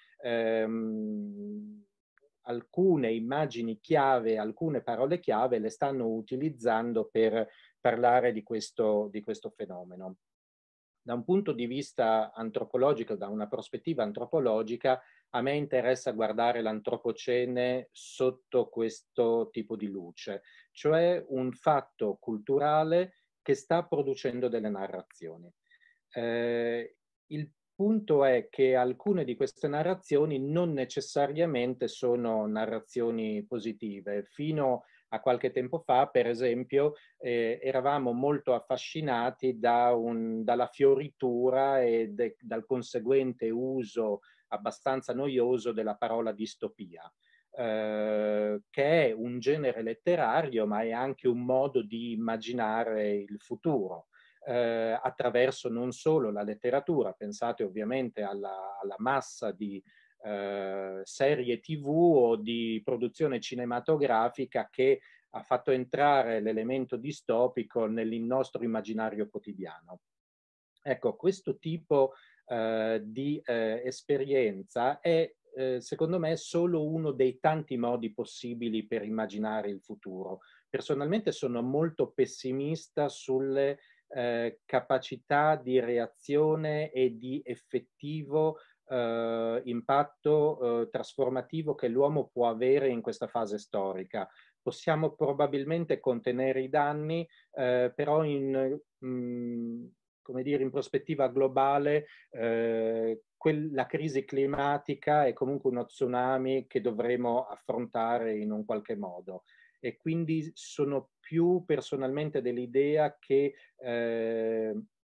ehm, alcune immagini chiave, alcune parole chiave, le stanno utilizzando per parlare di questo, di questo fenomeno. Da un punto di vista antropologico, da una prospettiva antropologica, a me interessa guardare l'antropocene sotto questo tipo di luce, cioè un fatto culturale che sta producendo delle narrazioni. Eh, il punto è che alcune di queste narrazioni non necessariamente sono narrazioni positive. Fino a qualche tempo fa, per esempio, eh, eravamo molto affascinati da un, dalla fioritura e de, dal conseguente uso abbastanza noioso della parola distopia. Eh, che è un genere letterario, ma è anche un modo di immaginare il futuro. Eh, attraverso non solo la letteratura, pensate ovviamente alla, alla massa di eh, serie tivù o di produzione cinematografica che ha fatto entrare l'elemento distopico nel nostro immaginario quotidiano. Ecco, questo tipo eh, di eh, esperienza è, eh, secondo me, solo uno dei tanti modi possibili per immaginare il futuro. Personalmente sono molto pessimista sulle eh, capacità di reazione e di effettivo eh, impatto eh, trasformativo che l'uomo può avere in questa fase storica. Possiamo probabilmente contenere i danni, eh, però in, mh, come dire, in prospettiva globale eh, quel, la crisi climatica è comunque uno tsunami che dovremo affrontare in un qualche modo. E quindi sono più personalmente dell'idea che eh,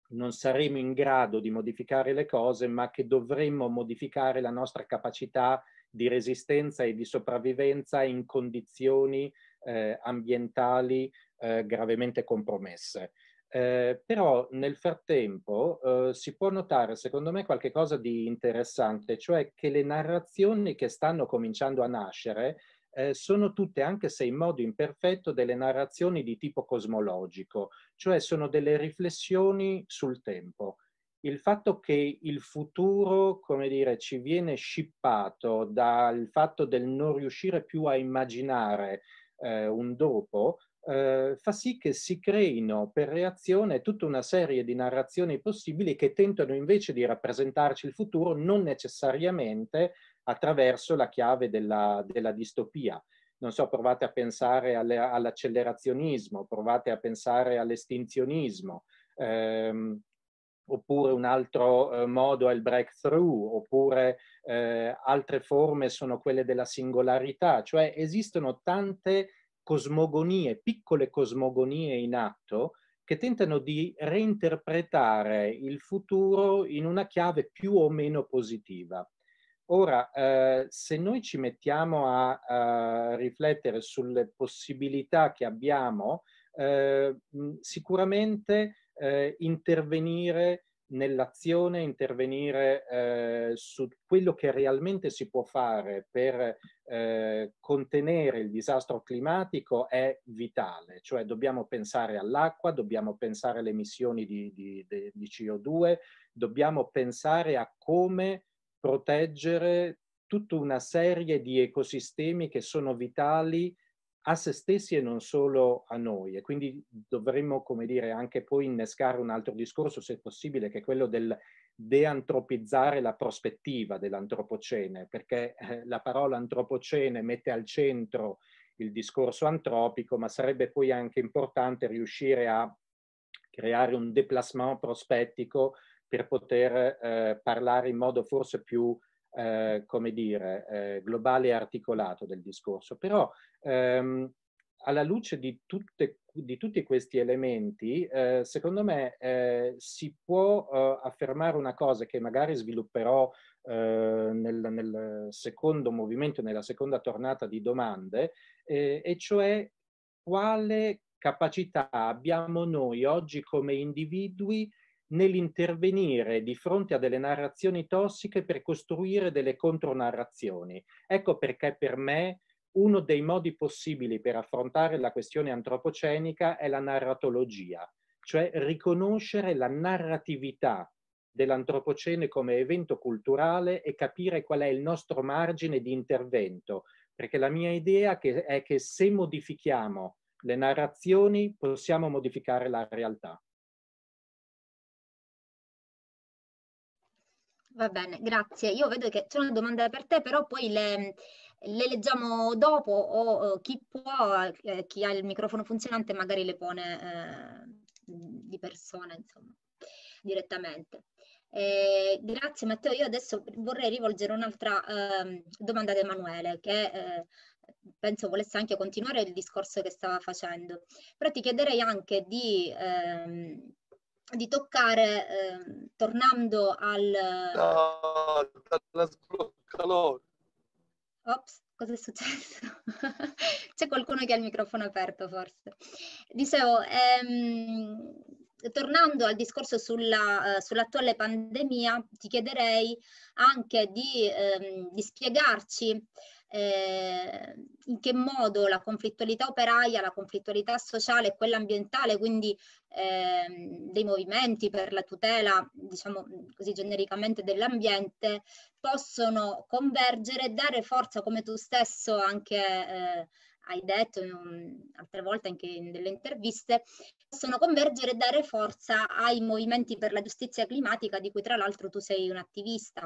non saremo in grado di modificare le cose, ma che dovremmo modificare la nostra capacità di resistenza e di sopravvivenza in condizioni eh, ambientali eh, gravemente compromesse. Eh, però nel frattempo eh, si può notare, secondo me, qualche cosa di interessante, cioè che le narrazioni che stanno cominciando a nascere eh, sono tutte, anche se in modo imperfetto, delle narrazioni di tipo cosmologico, cioè sono delle riflessioni sul tempo. Il fatto che il futuro, come dire, ci viene scippato dal fatto del non riuscire più a immaginare eh, un dopo, eh, fa sì che si creino per reazione tutta una serie di narrazioni possibili che tentano invece di rappresentarci il futuro non necessariamente attraverso la chiave della, della distopia. Non so, provate a pensare all'accelerazionismo, provate a pensare all'estinzionismo, ehm, oppure un altro eh, modo è il breakthrough, oppure eh, altre forme sono quelle della singolarità, cioè esistono tante cosmogonie, piccole cosmogonie in atto che tentano di reinterpretare il futuro in una chiave più o meno positiva. Ora, eh, se noi ci mettiamo a, a riflettere sulle possibilità che abbiamo, eh, sicuramente eh, intervenire nell'azione, intervenire eh, su quello che realmente si può fare per eh, contenere il disastro climatico è vitale, cioè dobbiamo pensare all'acqua, dobbiamo pensare alle emissioni di, di, di C O due, dobbiamo pensare a come proteggere tutta una serie di ecosistemi che sono vitali a se stessi e non solo a noi, e quindi dovremmo, come dire, anche poi innescare un altro discorso, se possibile, che è quello del deantropizzare la prospettiva dell'antropocene, perché eh, la parola antropocene mette al centro il discorso antropico, ma sarebbe poi anche importante riuscire a creare un déplacement prospettico per poter eh, parlare in modo forse più, eh, come dire, eh, globale e articolato del discorso. Però ehm, alla luce di, tutte, di tutti questi elementi, eh, secondo me eh, si può eh, affermare una cosa che magari svilupperò eh, nel, nel secondo movimento, nella seconda tornata di domande, eh, e cioè quale capacità abbiamo noi oggi come individui nell'intervenire di fronte a delle narrazioni tossiche per costruire delle contronarrazioni. Ecco perché per me uno dei modi possibili per affrontare la questione antropocenica è la narratologia, cioè riconoscere la narratività dell'antropocene come evento culturale e capire qual è il nostro margine di intervento, perché la mia idea è che se modifichiamo le narrazioni possiamo modificare la realtà. Va bene, grazie. Io vedo che c'è una domanda per te, però poi le, le leggiamo dopo o, o chi può, eh, chi ha il microfono funzionante magari le pone eh, di persona, insomma, direttamente. Eh, grazie Matteo, io adesso vorrei rivolgere un'altra eh, domanda ad Emanuele che eh, penso volesse anche continuare il discorso che stava facendo, però ti chiederei anche di... Ehm, di toccare, eh, tornando al... Ops, cosa è successo? C'è qualcuno che ha il microfono aperto forse. Dicevo, ehm, tornando al discorso sulla, uh, sull'attuale pandemia, ti chiederei anche di, ehm, di spiegarci eh, in che modo la conflittualità operaia, la conflittualità sociale e quella ambientale, quindi ehm, dei movimenti per la tutela, diciamo così genericamente, dell'ambiente, possono convergere e dare forza, come tu stesso anche eh, hai detto um, altre volte anche in delle interviste, possono convergere e dare forza ai movimenti per la giustizia climatica, di cui tra l'altro tu sei un attivista.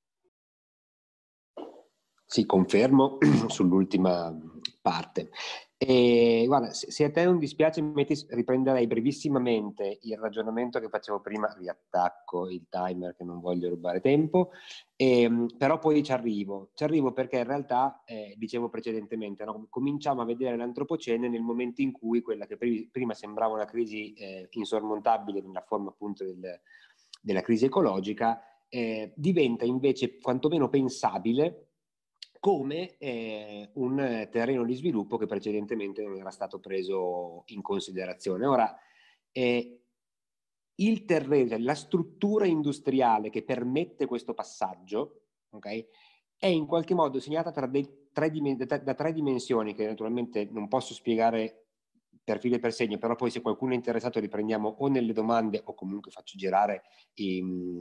Sì, confermo sull'ultima parte. E guarda, se, se a te non dispiace, metti, riprenderei brevissimamente il ragionamento che facevo prima, riattacco il timer che non voglio rubare tempo, e, però poi ci arrivo, ci arrivo perché in realtà, eh, dicevo precedentemente, no? Cominciamo a vedere l'antropocene nel momento in cui quella che prima sembrava una crisi eh, insormontabile nella forma appunto del, della crisi ecologica, eh, diventa invece quantomeno pensabile come eh, un terreno di sviluppo che precedentemente non era stato preso in considerazione. Ora, eh, il terreno, cioè la struttura industriale che permette questo passaggio, okay, è in qualche modo segnata tra dei, tre, da, da tre dimensioni che naturalmente non posso spiegare per filo e per segno, però poi se qualcuno è interessato riprendiamo o nelle domande o comunque faccio girare i,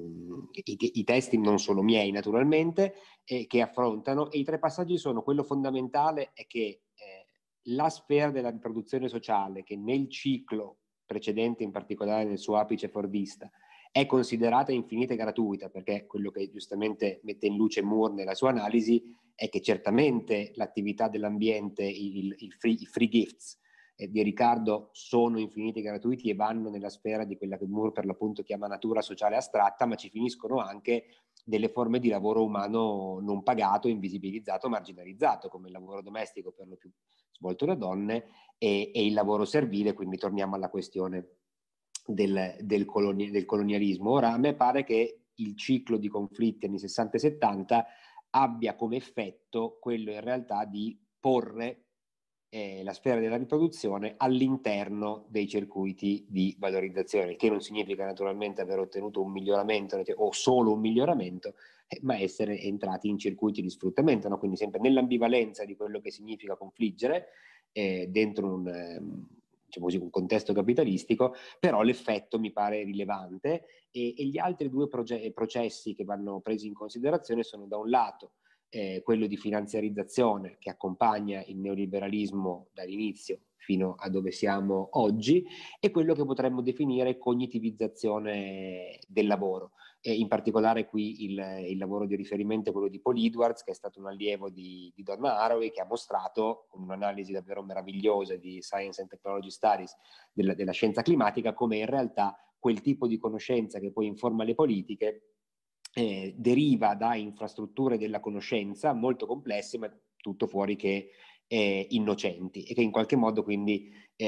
i, i testi, non solo miei naturalmente, eh, che affrontano, e i tre passaggi sono: quello fondamentale è che eh, la sfera della riproduzione sociale, che nel ciclo precedente, in particolare nel suo apice fordista, è considerata infinita e gratuita, perché quello che giustamente mette in luce Moore nella sua analisi è che certamente l'attività dell'ambiente, il, il free, i free gifts eh, di Riccardo sono infiniti e gratuiti e vanno nella sfera di quella che Moore per l'appunto chiama natura sociale astratta, ma ci finiscono anche delle forme di lavoro umano non pagato, invisibilizzato, marginalizzato, come il lavoro domestico per lo più svolto da donne e, e il lavoro servile, quindi torniamo alla questione del, del, coloni- del colonialismo. Ora, a me pare che il ciclo di conflitti anni sessanta e settanta abbia come effetto quello in realtà di porre eh, la sfera della riproduzione all'interno dei circuiti di valorizzazione, che non significa naturalmente aver ottenuto un miglioramento o solo un miglioramento, eh, ma essere entrati in circuiti di sfruttamento, no? Quindi sempre nell'ambivalenza di quello che significa confliggere eh, dentro un, eh, diciamo così, un contesto capitalistico, però l'effetto mi pare rilevante e, e gli altri due proge- processi che vanno presi in considerazione sono da un lato Eh, quello di finanziarizzazione che accompagna il neoliberalismo dall'inizio fino a dove siamo oggi, e quello che potremmo definire cognitivizzazione del lavoro. E in particolare qui il, il lavoro di riferimento è quello di Paul Edwards, che è stato un allievo di, di Donna Haraway, che ha mostrato con un'analisi davvero meravigliosa di Science and Technology Studies della, della scienza climatica come in realtà quel tipo di conoscenza che poi informa le politiche Eh, deriva da infrastrutture della conoscenza molto complesse, ma tutto fuori che eh, innocenti, e che in qualche modo quindi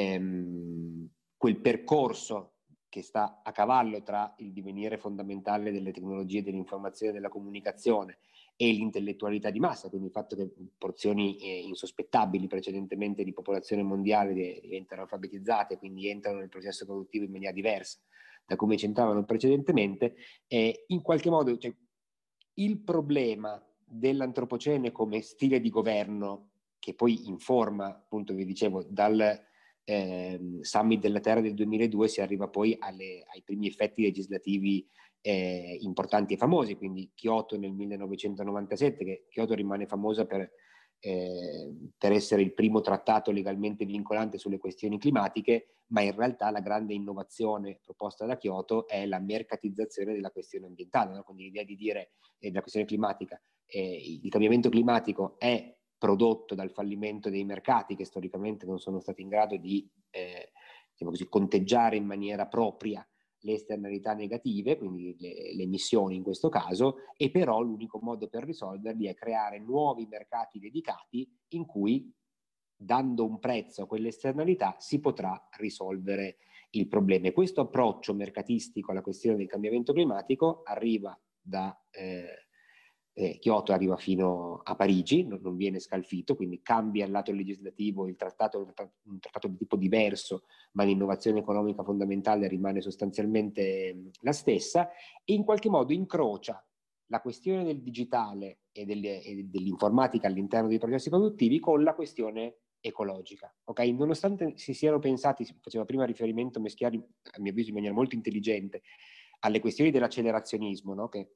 ehm, quel percorso che sta a cavallo tra il divenire fondamentale delle tecnologie dell'informazione e della comunicazione e l'intellettualità di massa, quindi il fatto che porzioni eh, insospettabili precedentemente di popolazione mondiale diventano alfabetizzate, quindi entrano nel processo produttivo in maniera diversa da come c'entravano precedentemente, eh, in qualche modo cioè, il problema dell'antropocene come stile di governo, che poi informa, appunto vi dicevo, dal eh, Summit della Terra del duemiladue si arriva poi alle, ai primi effetti legislativi eh, importanti e famosi, quindi Kyoto nel millenovecentonovantasette, che Kyoto rimane famosa per Eh, per essere il primo trattato legalmente vincolante sulle questioni climatiche, ma in realtà la grande innovazione proposta da Kyoto è la mercatizzazione della questione ambientale, no? Quindi l'idea di dire eh, della questione climatica, eh, il cambiamento climatico è prodotto dal fallimento dei mercati che storicamente non sono stati in grado di eh, diciamo così, conteggiare in maniera propria le esternalità negative, quindi le, le emissioni in questo caso, e però l'unico modo per risolverli è creare nuovi mercati dedicati in cui, dando un prezzo a quelle esternalità, si potrà risolvere il problema. E questo approccio mercatistico alla questione del cambiamento climatico arriva da eh, eh, Kyoto, arriva fino a Parigi, non, non viene scalfito, quindi cambia il lato legislativo, il trattato è un trattato di tipo diverso, ma l'innovazione economica fondamentale rimane sostanzialmente la stessa, e in qualche modo incrocia la questione del digitale e, delle, e dell'informatica all'interno dei processi produttivi con la questione ecologica. Okay? Nonostante si siano pensati, si faceva prima riferimento Meschiari, a mio avviso in maniera molto intelligente, alle questioni dell'accelerazionismo, no? Che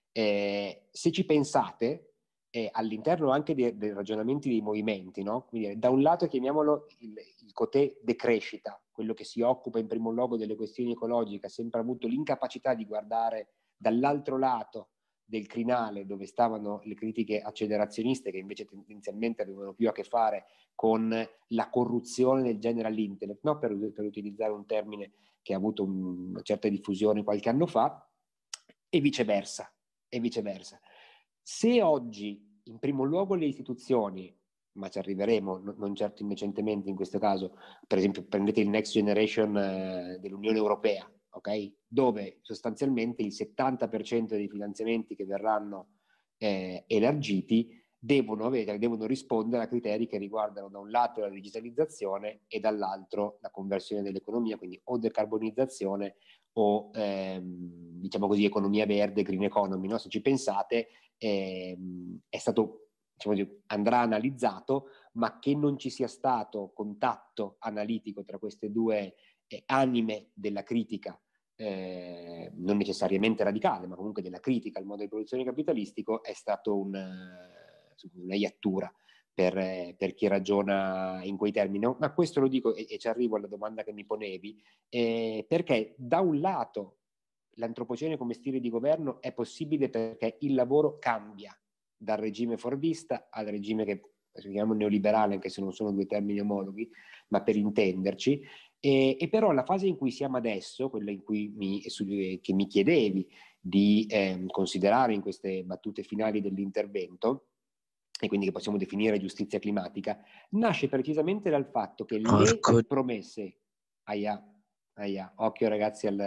eh, se ci pensate, eh, all'interno anche dei, dei ragionamenti dei movimenti, no? Quindi, da un lato chiamiamolo il, il cotè decrescita, quello che si occupa in primo luogo delle questioni ecologiche, ha sempre avuto l'incapacità di guardare dall'altro lato del crinale, dove stavano le critiche accelerazioniste, che invece tendenzialmente avevano più a che fare con la corruzione del General Internet, no? per, per utilizzare un termine che ha avuto un, una certa diffusione qualche anno fa, e viceversa, e viceversa. Se oggi, in primo luogo, le istituzioni, ma ci arriveremo, no, non certo indecentemente in questo caso, per esempio prendete il Next Generation eh, dell'Unione Europea, ok? Dove sostanzialmente il settanta per cento dei finanziamenti che verranno eh, elargiti devono, avere, devono rispondere a criteri che riguardano da un lato la digitalizzazione e dall'altro la conversione dell'economia, quindi o decarbonizzazione o ehm, diciamo così economia verde, green economy, no? Se ci pensate ehm, è stato, diciamo così, andrà analizzato, ma che non ci sia stato contatto analitico tra queste due eh, anime della critica, eh, non necessariamente radicale, ma comunque della critica al modo di produzione capitalistico, è stato un, una iattura per, eh, per chi ragiona in quei termini. Ma questo lo dico, e, e ci arrivo alla domanda che mi ponevi, eh, perché da un lato l'antropocene come stile di governo è possibile perché il lavoro cambia dal regime fordista al regime che chiamiamo neoliberale, anche se non sono due termini omologhi, ma per intenderci. E, e però la fase in cui siamo adesso, quella in cui mi, che mi chiedevi di eh, considerare in queste battute finali dell'intervento, e quindi che possiamo definire giustizia climatica, nasce precisamente dal fatto che Porco. le promesse, aia, aia, occhio ragazzi al,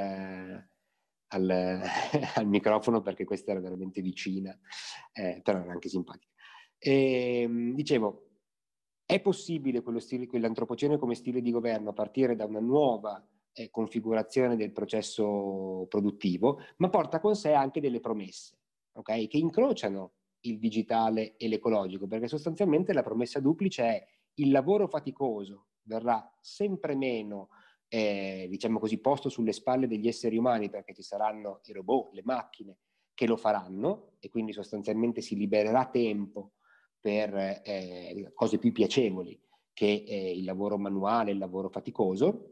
al, al microfono perché questa era veramente vicina, eh, però era anche simpatica. E, dicevo, è possibile quello stile, quell'antropocene come stile di governo a partire da una nuova eh, configurazione del processo produttivo, ma porta con sé anche delle promesse, okay, che incrociano il digitale e l'ecologico, perché sostanzialmente la promessa duplice è: il lavoro faticoso verrà sempre meno eh, diciamo così posto sulle spalle degli esseri umani, perché ci saranno i robot, le macchine che lo faranno, e quindi sostanzialmente si libererà tempo per eh, cose più piacevoli che eh, il lavoro manuale, il lavoro faticoso.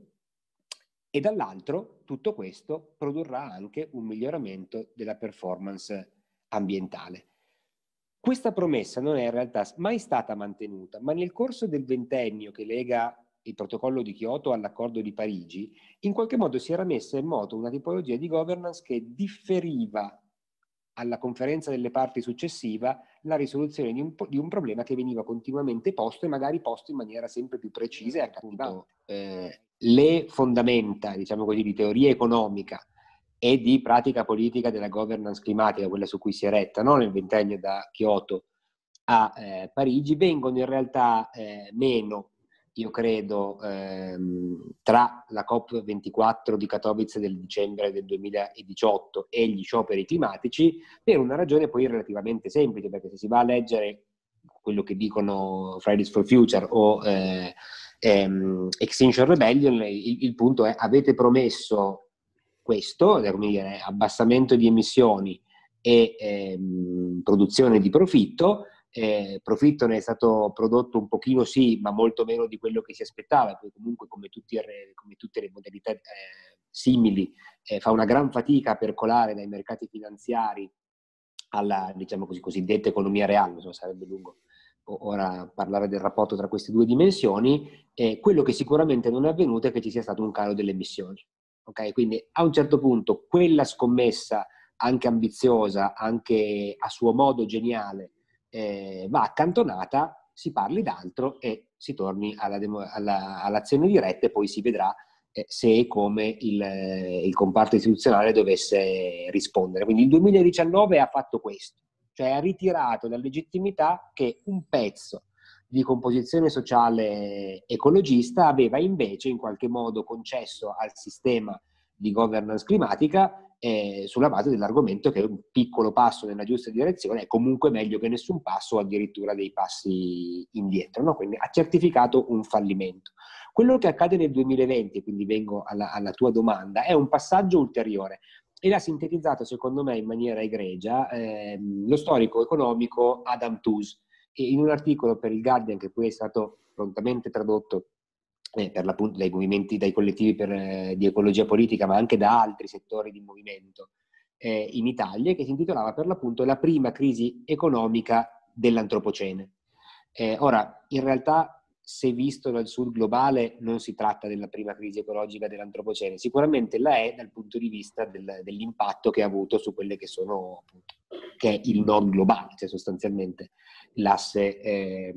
E dall'altro tutto questo produrrà anche un miglioramento della performance ambientale. Questa promessa non è in realtà mai stata mantenuta, ma nel corso del ventennio che lega il protocollo di Kyoto all'accordo di Parigi, in qualche modo si era messa in moto una tipologia di governance che differiva alla conferenza delle parti successiva la risoluzione di un, di un problema che veniva continuamente posto, e magari posto in maniera sempre più precisa e accattivante. Eh, le fondamenta, diciamo così, di teoria economica e di pratica politica della governance climatica, quella su cui si è retta, no? Nel ventennio da Kyoto a eh, Parigi, vengono in realtà eh, meno, io credo, ehm, tra la COP ventiquattro di Katowice del dicembre del duemiladiciotto e gli scioperi climatici, per una ragione poi relativamente semplice, perché se si va a leggere quello che dicono Fridays for Future o eh, ehm, Extinction Rebellion, il, il punto è: avete promesso questo, come dire, abbassamento di emissioni e ehm, produzione di profitto. Eh, profitto ne è stato prodotto un pochino sì, ma molto meno di quello che si aspettava, poi comunque come, tutti, come tutte le modalità eh, simili eh, fa una gran fatica a percolare dai mercati finanziari alla, diciamo così, cosiddetta economia reale. Insomma, sarebbe lungo ora parlare del rapporto tra queste due dimensioni. Eh, quello che sicuramente non è avvenuto è che ci sia stato un calo delle emissioni. Okay? Quindi a un certo punto quella scommessa, anche ambiziosa, anche a suo modo geniale, eh, va accantonata, si parli d'altro e si torni alla demo, alla, all'azione diretta, e poi si vedrà eh, se e come il, il comparto istituzionale dovesse rispondere. Quindi il duemiladiciannove ha fatto questo, cioè ha ritirato la legittimità che un pezzo di composizione sociale ecologista aveva invece in qualche modo concesso al sistema di governance climatica, eh, sulla base dell'argomento che un piccolo passo nella giusta direzione è comunque meglio che nessun passo o addirittura dei passi indietro, no? Quindi ha certificato un fallimento. Quello che accade nel duemilaventi, quindi vengo alla, alla tua domanda, è un passaggio ulteriore, e l'ha sintetizzato secondo me in maniera egregia eh, lo storico economico Adam Tooze, in un articolo per il Guardian, che poi è stato prontamente tradotto eh, per l'appunto dai movimenti, dai collettivi per, eh, di ecologia politica, ma anche da altri settori di movimento eh, in Italia, che si intitolava per l'appunto La prima crisi economica dell'antropocene. Eh, ora, in realtà, se visto dal sud globale, non si tratta della prima crisi ecologica dell'antropocene, sicuramente la è dal punto di vista del, dell'impatto che ha avuto su quelle che sono, appunto, che è il nord globale, cioè sostanzialmente l'asse eh,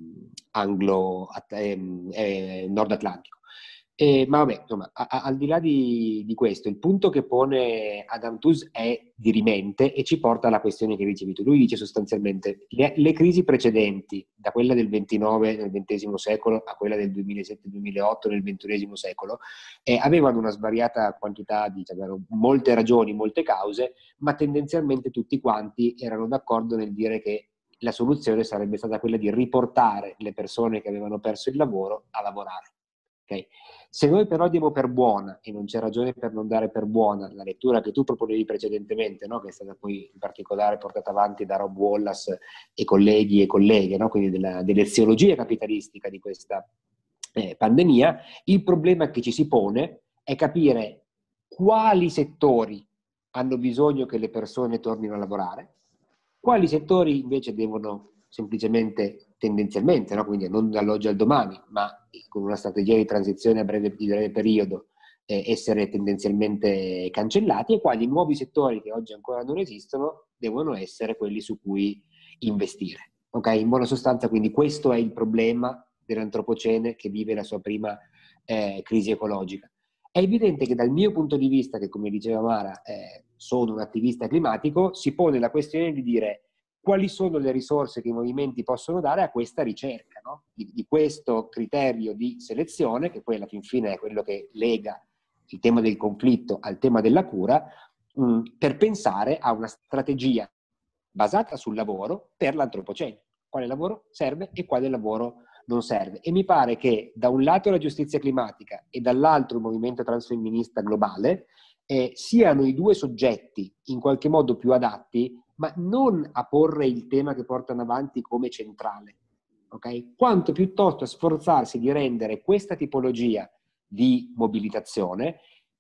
anglo eh, eh, nord atlantico. Eh, ma vabbè, insomma, a, a, al di là di, di questo, il punto che pone Adam Tooze è dirimente e ci porta alla questione che dicevi tu. Lui dice sostanzialmente le, le crisi precedenti, da quella del ventinove nel ventesimo secolo a quella del duemilasette duemilaotto nel ventunesimo secolo, eh, avevano una svariata quantità di, cioè, molte ragioni, molte cause, ma tendenzialmente tutti quanti erano d'accordo nel dire che la soluzione sarebbe stata quella di riportare le persone che avevano perso il lavoro a lavorare. Okay. Se noi però diamo per buona, e non c'è ragione per non dare per buona, la lettura che tu proponevi precedentemente, no? Che è stata poi in particolare portata avanti da Rob Wallace e colleghi e colleghe, no? Quindi della, dell'eziologia capitalistica di questa eh, pandemia, il problema che ci si pone è capire quali settori hanno bisogno che le persone tornino a lavorare, quali settori invece devono semplicemente, tendenzialmente, no? Quindi non dall'oggi al domani, ma con una strategia di transizione a breve, di breve periodo, eh, essere tendenzialmente cancellati, e quali nuovi settori che oggi ancora non esistono devono essere quelli su cui investire. Okay? In buona sostanza, quindi, questo è il problema dell'antropocene che vive la sua prima eh, crisi ecologica. È evidente che dal mio punto di vista, che come diceva Mara, eh, sono un attivista climatico, si pone la questione di dire quali sono le risorse che i movimenti possono dare a questa ricerca, no? di, di questo criterio di selezione, che poi alla fin fine è quello che lega il tema del conflitto al tema della cura, mh, per pensare a una strategia basata sul lavoro per l'antropocene. Quale lavoro serve e quale lavoro non serve. E mi pare che da un lato la giustizia climatica e dall'altro il movimento transfemminista globale eh, siano i due soggetti in qualche modo più adatti, ma non a porre il tema che portano avanti come centrale, okay? Quanto piuttosto a sforzarsi di rendere questa tipologia di mobilitazione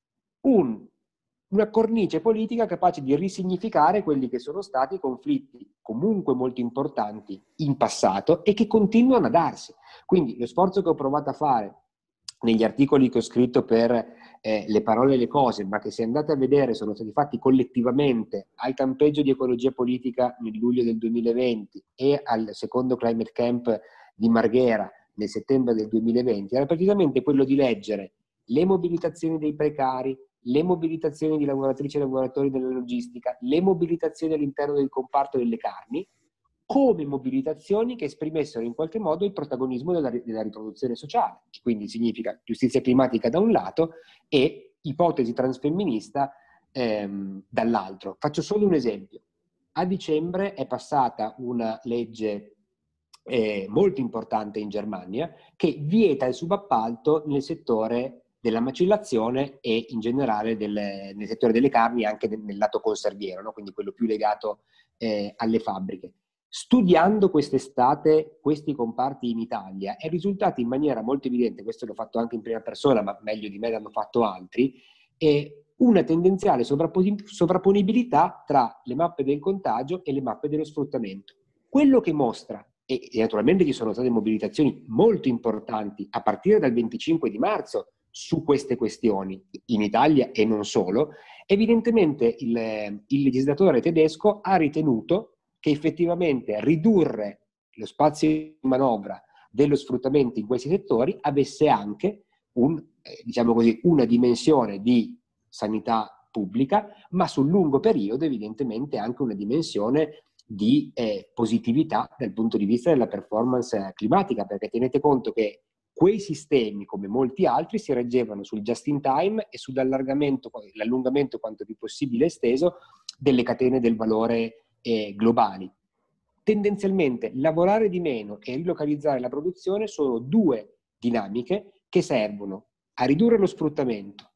un, una cornice politica capace di risignificare quelli che sono stati conflitti comunque molto importanti in passato e che continuano a darsi. Quindi lo sforzo che ho provato a fare negli articoli che ho scritto per eh, Le parole e le cose, ma che se andate a vedere sono stati fatti collettivamente al campeggio di ecologia politica nel luglio del duemilaventi e al secondo Climate Camp di Marghera nel settembre del duemilaventi, era praticamente quello di leggere le mobilitazioni dei precari, le mobilitazioni di lavoratrici e lavoratori della logistica, le mobilitazioni all'interno del comparto delle carni, come mobilitazioni che esprimessero in qualche modo il protagonismo della, della riproduzione sociale, quindi significa giustizia climatica da un lato e ipotesi transfemminista ehm, dall'altro. Faccio solo un esempio. A dicembre è passata una legge eh, molto importante in Germania che vieta il subappalto nel settore della macellazione e in generale del, nel settore delle carni, anche nel, nel lato conserviero, no? Quindi quello più legato eh, alle fabbriche. Studiando quest'estate questi comparti in Italia è risultato in maniera molto evidente, questo l'ho fatto anche in prima persona, ma meglio di me l'hanno fatto altri, eh, una tendenziale sovrapponibilità tra le mappe del contagio e le mappe dello sfruttamento. Quello che mostra, e, e naturalmente ci sono state mobilitazioni molto importanti a partire dal venticinque di marzo su queste questioni, in Italia e non solo, evidentemente il, il legislatore tedesco ha ritenuto che effettivamente ridurre lo spazio di manovra dello sfruttamento in questi settori avesse anche un, eh, diciamo così, una dimensione di sanità pubblica, ma sul lungo periodo evidentemente anche una dimensione di eh, positività dal punto di vista della performance climatica, perché tenete conto che quei sistemi, come molti altri, si reggevano sul just in time e sull'allargamento, l'allungamento quanto più possibile esteso delle catene del valore Eh, globali. Tendenzialmente lavorare di meno e rilocalizzare la produzione sono due dinamiche che servono a ridurre lo sfruttamento,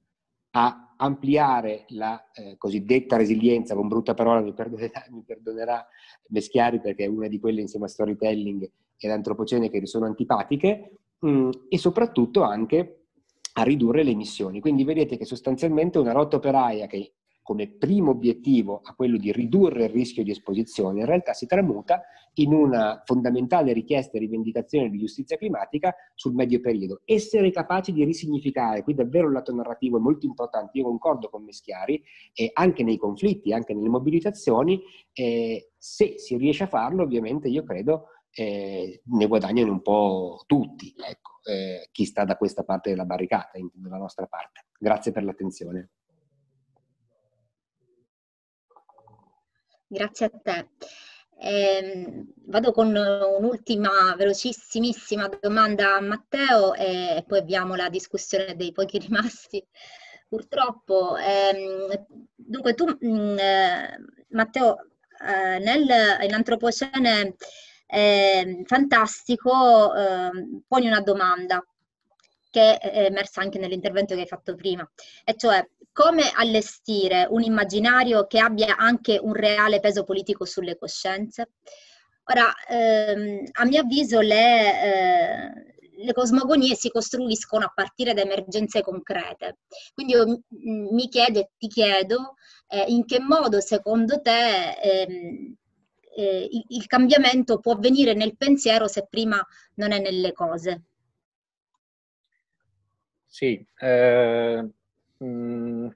a ampliare la eh, cosiddetta resilienza, con brutta parola mi perdonerà, mi perdonerà Meschiari perché è una di quelle insieme a storytelling e l'antropocene che sono antipatiche, mh, e soprattutto anche a ridurre le emissioni. Quindi vedete che sostanzialmente una rotta operaia che come primo obiettivo a quello di ridurre il rischio di esposizione, in realtà si tramuta in una fondamentale richiesta e rivendicazione di giustizia climatica sul medio periodo. Essere capaci di risignificare, qui davvero il lato narrativo è molto importante, io concordo con Meschiari, eh, anche nei conflitti, anche nelle mobilitazioni, eh, se si riesce a farlo, ovviamente io credo eh, ne guadagnano un po' tutti, ecco, eh, chi sta da questa parte della barricata, dalla nostra parte. Grazie per l'attenzione. Grazie a te. Eh, vado con un'ultima velocissimissima domanda a Matteo e poi abbiamo la discussione dei pochi rimasti, purtroppo. Eh, dunque tu, mh, eh, Matteo, eh, nel, in Antropocene eh, Fantastico eh, poni una domanda che è emersa anche nell'intervento che hai fatto prima, e cioè come allestire un immaginario che abbia anche un reale peso politico sulle coscienze. Ora, ehm, a mio avviso le, eh, le cosmogonie si costruiscono a partire da emergenze concrete, quindi io m- mi chiedo e ti chiedo eh, in che modo secondo te ehm, eh, il, il cambiamento può avvenire nel pensiero se prima non è nelle cose. Sì, eh, mh,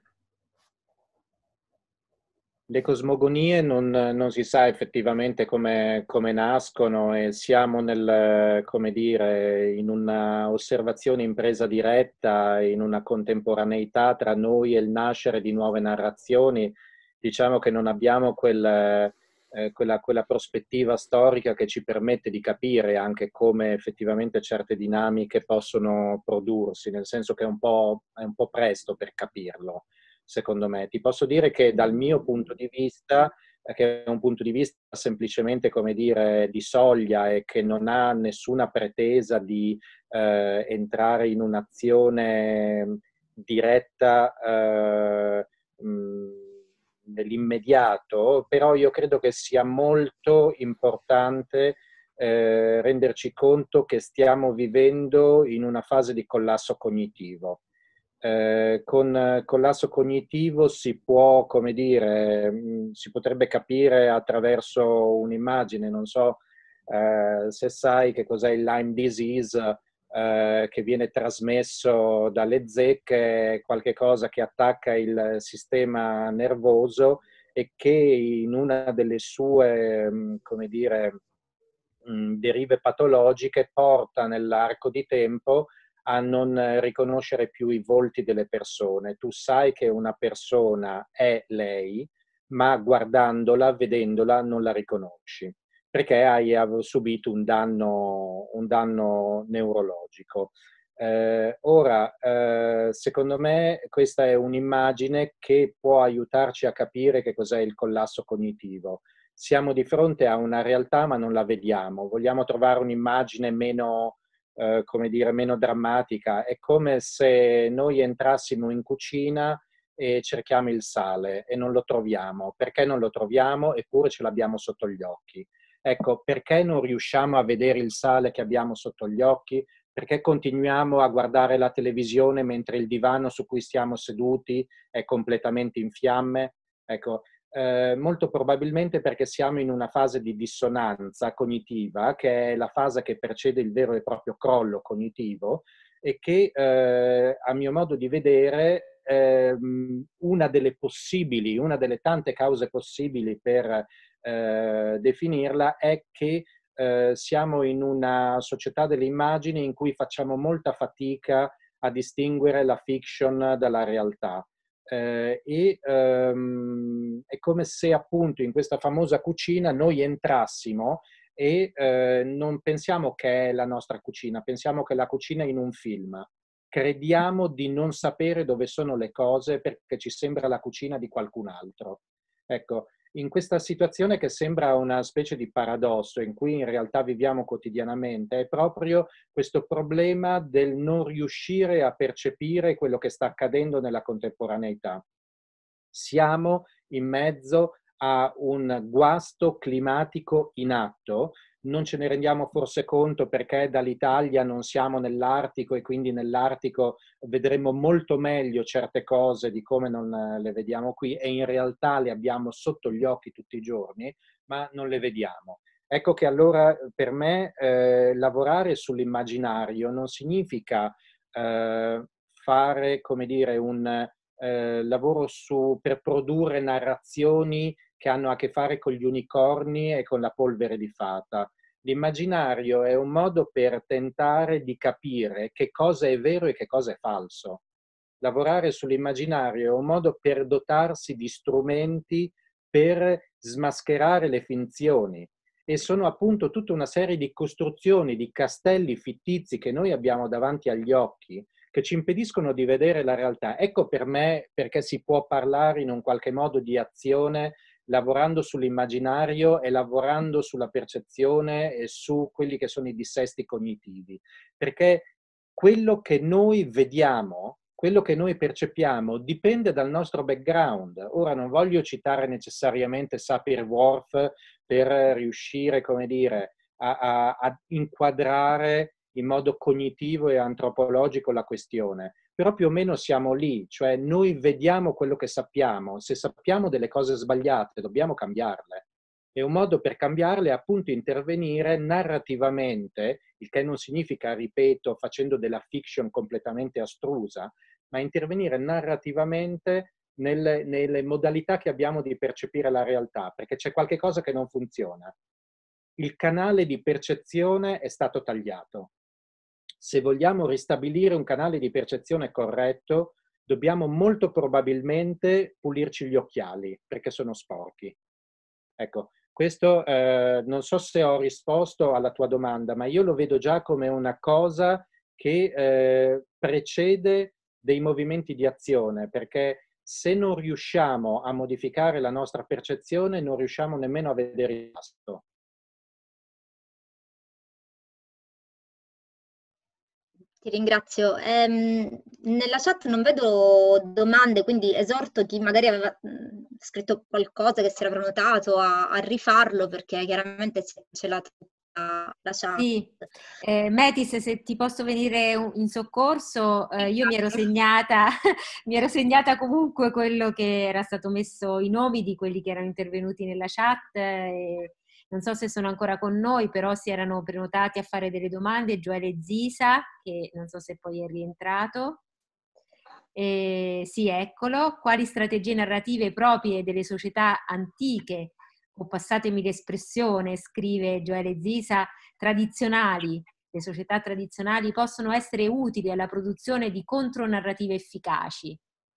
le cosmogonie non, non si sa effettivamente come, come nascono e siamo nel, come dire, in una osservazione in presa diretta, in una contemporaneità tra noi e il nascere di nuove narrazioni. Diciamo che non abbiamo quel, eh, quella, quella prospettiva storica che ci permette di capire anche come effettivamente certe dinamiche possono prodursi, nel senso che è un po', è un po' presto per capirlo. Secondo me, ti posso dire che dal mio punto di vista, che è un punto di vista semplicemente, come dire, di soglia e che non ha nessuna pretesa di eh, entrare in un'azione diretta eh, mh, nell'immediato, però io credo che sia molto importante eh, renderci conto che stiamo vivendo in una fase di collasso cognitivo. Eh, con collasso cognitivo si può, come dire, mh, si potrebbe capire attraverso un'immagine, non so eh, se sai che cos'è il Lyme disease, eh, che viene trasmesso dalle zecche, qualche cosa che attacca il sistema nervoso e che in una delle sue, mh, come dire, mh, derive patologiche porta nell'arco di tempo a non riconoscere più i volti delle persone. Tu sai che una persona è lei, ma guardandola, vedendola, non la riconosci, perché hai subito un danno, un danno neurologico. Eh, ora, eh, secondo me questa è un'immagine che può aiutarci a capire che cos'è il collasso cognitivo. Siamo di fronte a una realtà ma non la vediamo, vogliamo trovare un'immagine meno Uh, come dire, meno drammatica. È come se noi entrassimo in cucina e cerchiamo il sale e non lo troviamo. Perché non lo troviamo eppure ce l'abbiamo sotto gli occhi? Ecco, perché non riusciamo a vedere il sale che abbiamo sotto gli occhi? Perché continuiamo a guardare la televisione mentre il divano su cui stiamo seduti è completamente in fiamme? Ecco, Eh, molto probabilmente perché siamo in una fase di dissonanza cognitiva, che è la fase che precede il vero e proprio crollo cognitivo e che, eh, a mio modo di vedere, eh, una delle possibili, una delle tante cause possibili per eh, definirla è che eh, siamo in una società delle immagini in cui facciamo molta fatica a distinguere la fiction dalla realtà. Eh, e ehm, è come se appunto in questa famosa cucina noi entrassimo e eh, non pensiamo che è la nostra cucina, pensiamo che la cucina è in un film. Crediamo di non sapere dove sono le cose perché ci sembra la cucina di qualcun altro. Ecco, in questa situazione che sembra una specie di paradosso in cui in realtà viviamo quotidianamente, è proprio questo problema del non riuscire a percepire quello che sta accadendo nella contemporaneità. Siamo in mezzo a un guasto climatico in atto non ce ne rendiamo forse conto perché dall'Italia non siamo nell'Artico e quindi nell'Artico vedremo molto meglio certe cose di come non le vediamo qui, e in realtà le abbiamo sotto gli occhi tutti i giorni, ma non le vediamo. Ecco che allora per me eh, lavorare sull'immaginario non significa eh, fare, come dire, un eh, lavoro su, per produrre narrazioni che hanno a che fare con gli unicorni e con la polvere di fata. L'immaginario è un modo per tentare di capire che cosa è vero e che cosa è falso. Lavorare sull'immaginario è un modo per dotarsi di strumenti per smascherare le finzioni, e sono appunto tutta una serie di costruzioni, di castelli fittizi che noi abbiamo davanti agli occhi, che ci impediscono di vedere la realtà. Ecco per me perché si può parlare in un qualche modo di azione lavorando sull'immaginario e lavorando sulla percezione e su quelli che sono i dissesti cognitivi, perché quello che noi vediamo, quello che noi percepiamo dipende dal nostro background. Ora non voglio citare necessariamente Sapir-Whorf per riuscire, come dire, a, a, a inquadrare in modo cognitivo e antropologico la questione, però più o meno siamo lì, cioè noi vediamo quello che sappiamo, se sappiamo delle cose sbagliate dobbiamo cambiarle, e un modo per cambiarle è appunto intervenire narrativamente, il che non significa, ripeto, facendo della fiction completamente astrusa, ma intervenire narrativamente nelle, nelle modalità che abbiamo di percepire la realtà, perché c'è qualche cosa che non funziona. Il canale di percezione è stato tagliato. Se vogliamo ristabilire un canale di percezione corretto, dobbiamo molto probabilmente pulirci gli occhiali, perché sono sporchi. Ecco, questo eh, non so se ho risposto alla tua domanda, ma io lo vedo già come una cosa che eh, precede dei movimenti di azione, perché se non riusciamo a modificare la nostra percezione, non riusciamo nemmeno a vedere il vasto. Ti ringrazio. Ehm, nella chat non vedo domande, quindi esorto chi magari aveva mh, scritto qualcosa che si era prenotato a, a rifarlo, perché chiaramente c'è la, la chat. Sì, eh, Metis, se ti posso venire in soccorso, eh, io mi ero segnata, mi ero segnata comunque quello che era stato messo, i nomi di quelli che erano intervenuti nella chat. E non so se sono ancora con noi, però si erano prenotati a fare delle domande. Gioele Zisa, che non so se poi è rientrato. Eh, sì, eccolo. Quali strategie narrative proprie delle società antiche, o passatemi l'espressione, scrive Gioele Zisa, tradizionali, le società tradizionali possono essere utili alla produzione di contronarrative efficaci?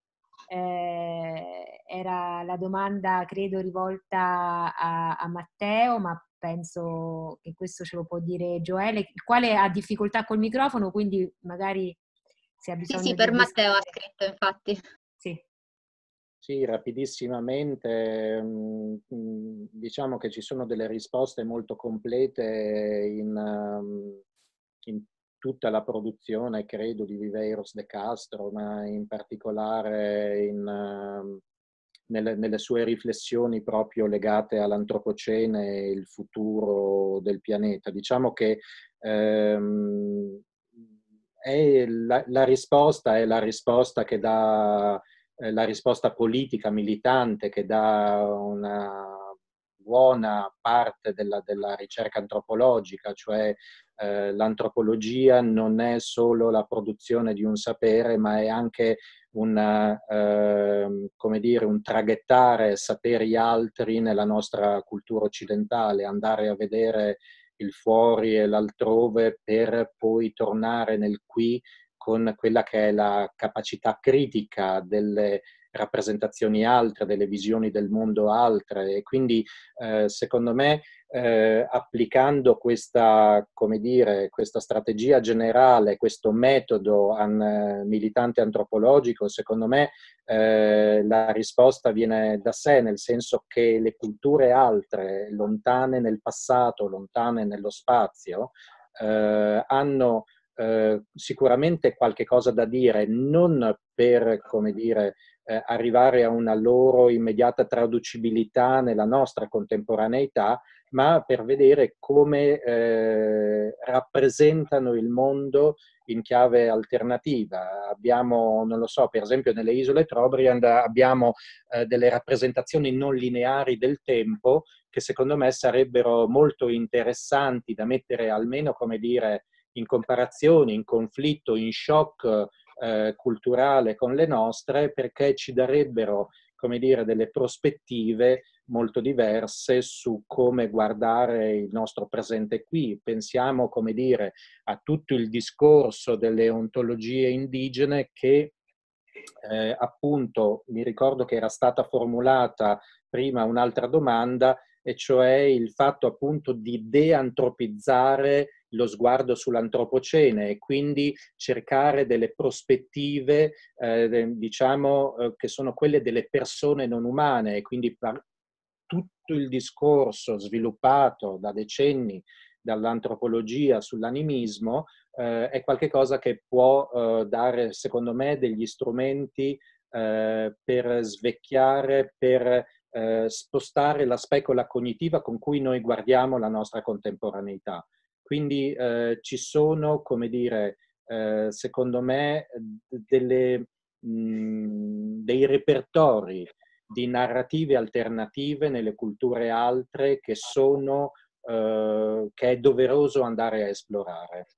Eh, era la domanda, credo, rivolta a, a Matteo, ma penso che questo ce lo può dire Gioele, il quale ha difficoltà col microfono, quindi magari se ha bisogno sì, sì, di per Matteo ha descrivere. scritto, infatti. Sì. Sì, rapidissimamente, diciamo che ci sono delle risposte molto complete in, in tutta la produzione, credo, di Viveiros de Castro, ma in particolare in, nelle, nelle sue riflessioni proprio legate all'antropocene e il futuro del pianeta. Diciamo che ehm, è la, la risposta è la risposta che dà la risposta politica, militante, che dà una buona parte della, della ricerca antropologica, cioè eh, l'antropologia non è solo la produzione di un sapere, ma è anche una, eh, come dire, un traghettare saperi altri nella nostra cultura occidentale, andare a vedere il fuori e l'altrove per poi tornare nel qui con quella che è la capacità critica delle rappresentazioni altre, delle visioni del mondo altre, e quindi eh, secondo me eh, applicando questa, come dire, questa strategia generale, questo metodo an, militante antropologico, secondo me eh, la risposta viene da sé, nel senso che le culture altre, lontane nel passato, lontane nello spazio, eh, hanno Eh, sicuramente qualche cosa da dire, non per, come dire, eh, arrivare a una loro immediata traducibilità nella nostra contemporaneità, ma per vedere come eh, rappresentano il mondo in chiave alternativa. Abbiamo, non lo so, per esempio nelle isole Trobriand abbiamo eh, delle rappresentazioni non lineari del tempo che secondo me sarebbero molto interessanti da mettere almeno, come dire, in comparazione, in conflitto, in shock eh, culturale con le nostre, perché ci darebbero, come dire, delle prospettive molto diverse su come guardare il nostro presente qui. Pensiamo, come dire, a tutto il discorso delle ontologie indigene che eh, appunto mi ricordo che era stata formulata prima un'altra domanda, e cioè il fatto appunto di deantropizzare lo sguardo sull'antropocene e quindi cercare delle prospettive eh, diciamo eh, che sono quelle delle persone non umane, e quindi tutto il discorso sviluppato da decenni dall'antropologia sull'animismo eh, è qualcosa che può eh, dare, secondo me, degli strumenti eh, per svecchiare, per eh, spostare la specola cognitiva con cui noi guardiamo la nostra contemporaneità. Quindi eh, ci sono, come dire, eh, secondo me, delle, mh, dei repertori di narrative alternative nelle culture altre che sono, eh, che è doveroso andare a esplorare.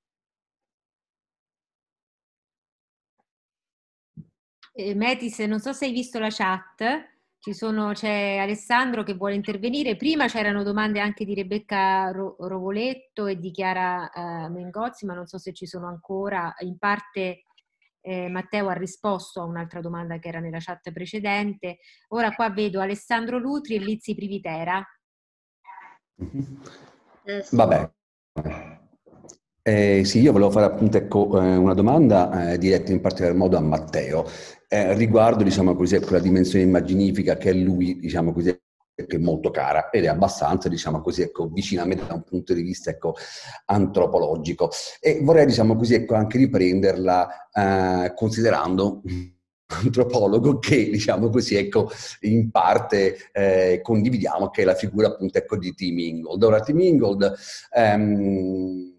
Eh, Metis, non so se hai visto la chat, ci sono, c'è Alessandro che vuole intervenire. Prima c'erano domande anche di Rebecca Ro- Rovoletto e di Chiara eh, Mengozzi, ma non so se ci sono ancora. In parte eh, Matteo ha risposto a un'altra domanda che era nella chat precedente. Ora qua vedo Alessandro Lutri e Lizzi Privitera. Eh, sì. Vabbè. Eh, sì, io volevo fare appunto ecco, eh, una domanda eh, diretta in particolar modo a Matteo eh, riguardo, diciamo così, quella dimensione immaginifica che a lui, diciamo così, che è molto cara ed è abbastanza, diciamo così, ecco, vicina a me da un punto di vista, ecco, antropologico. E vorrei, diciamo così, ecco, anche riprenderla eh, considerando antropologo che, diciamo così, ecco, in parte eh, condividiamo, che è la figura appunto ecco di Tim Ingold. Ora Tim Ingold ehm,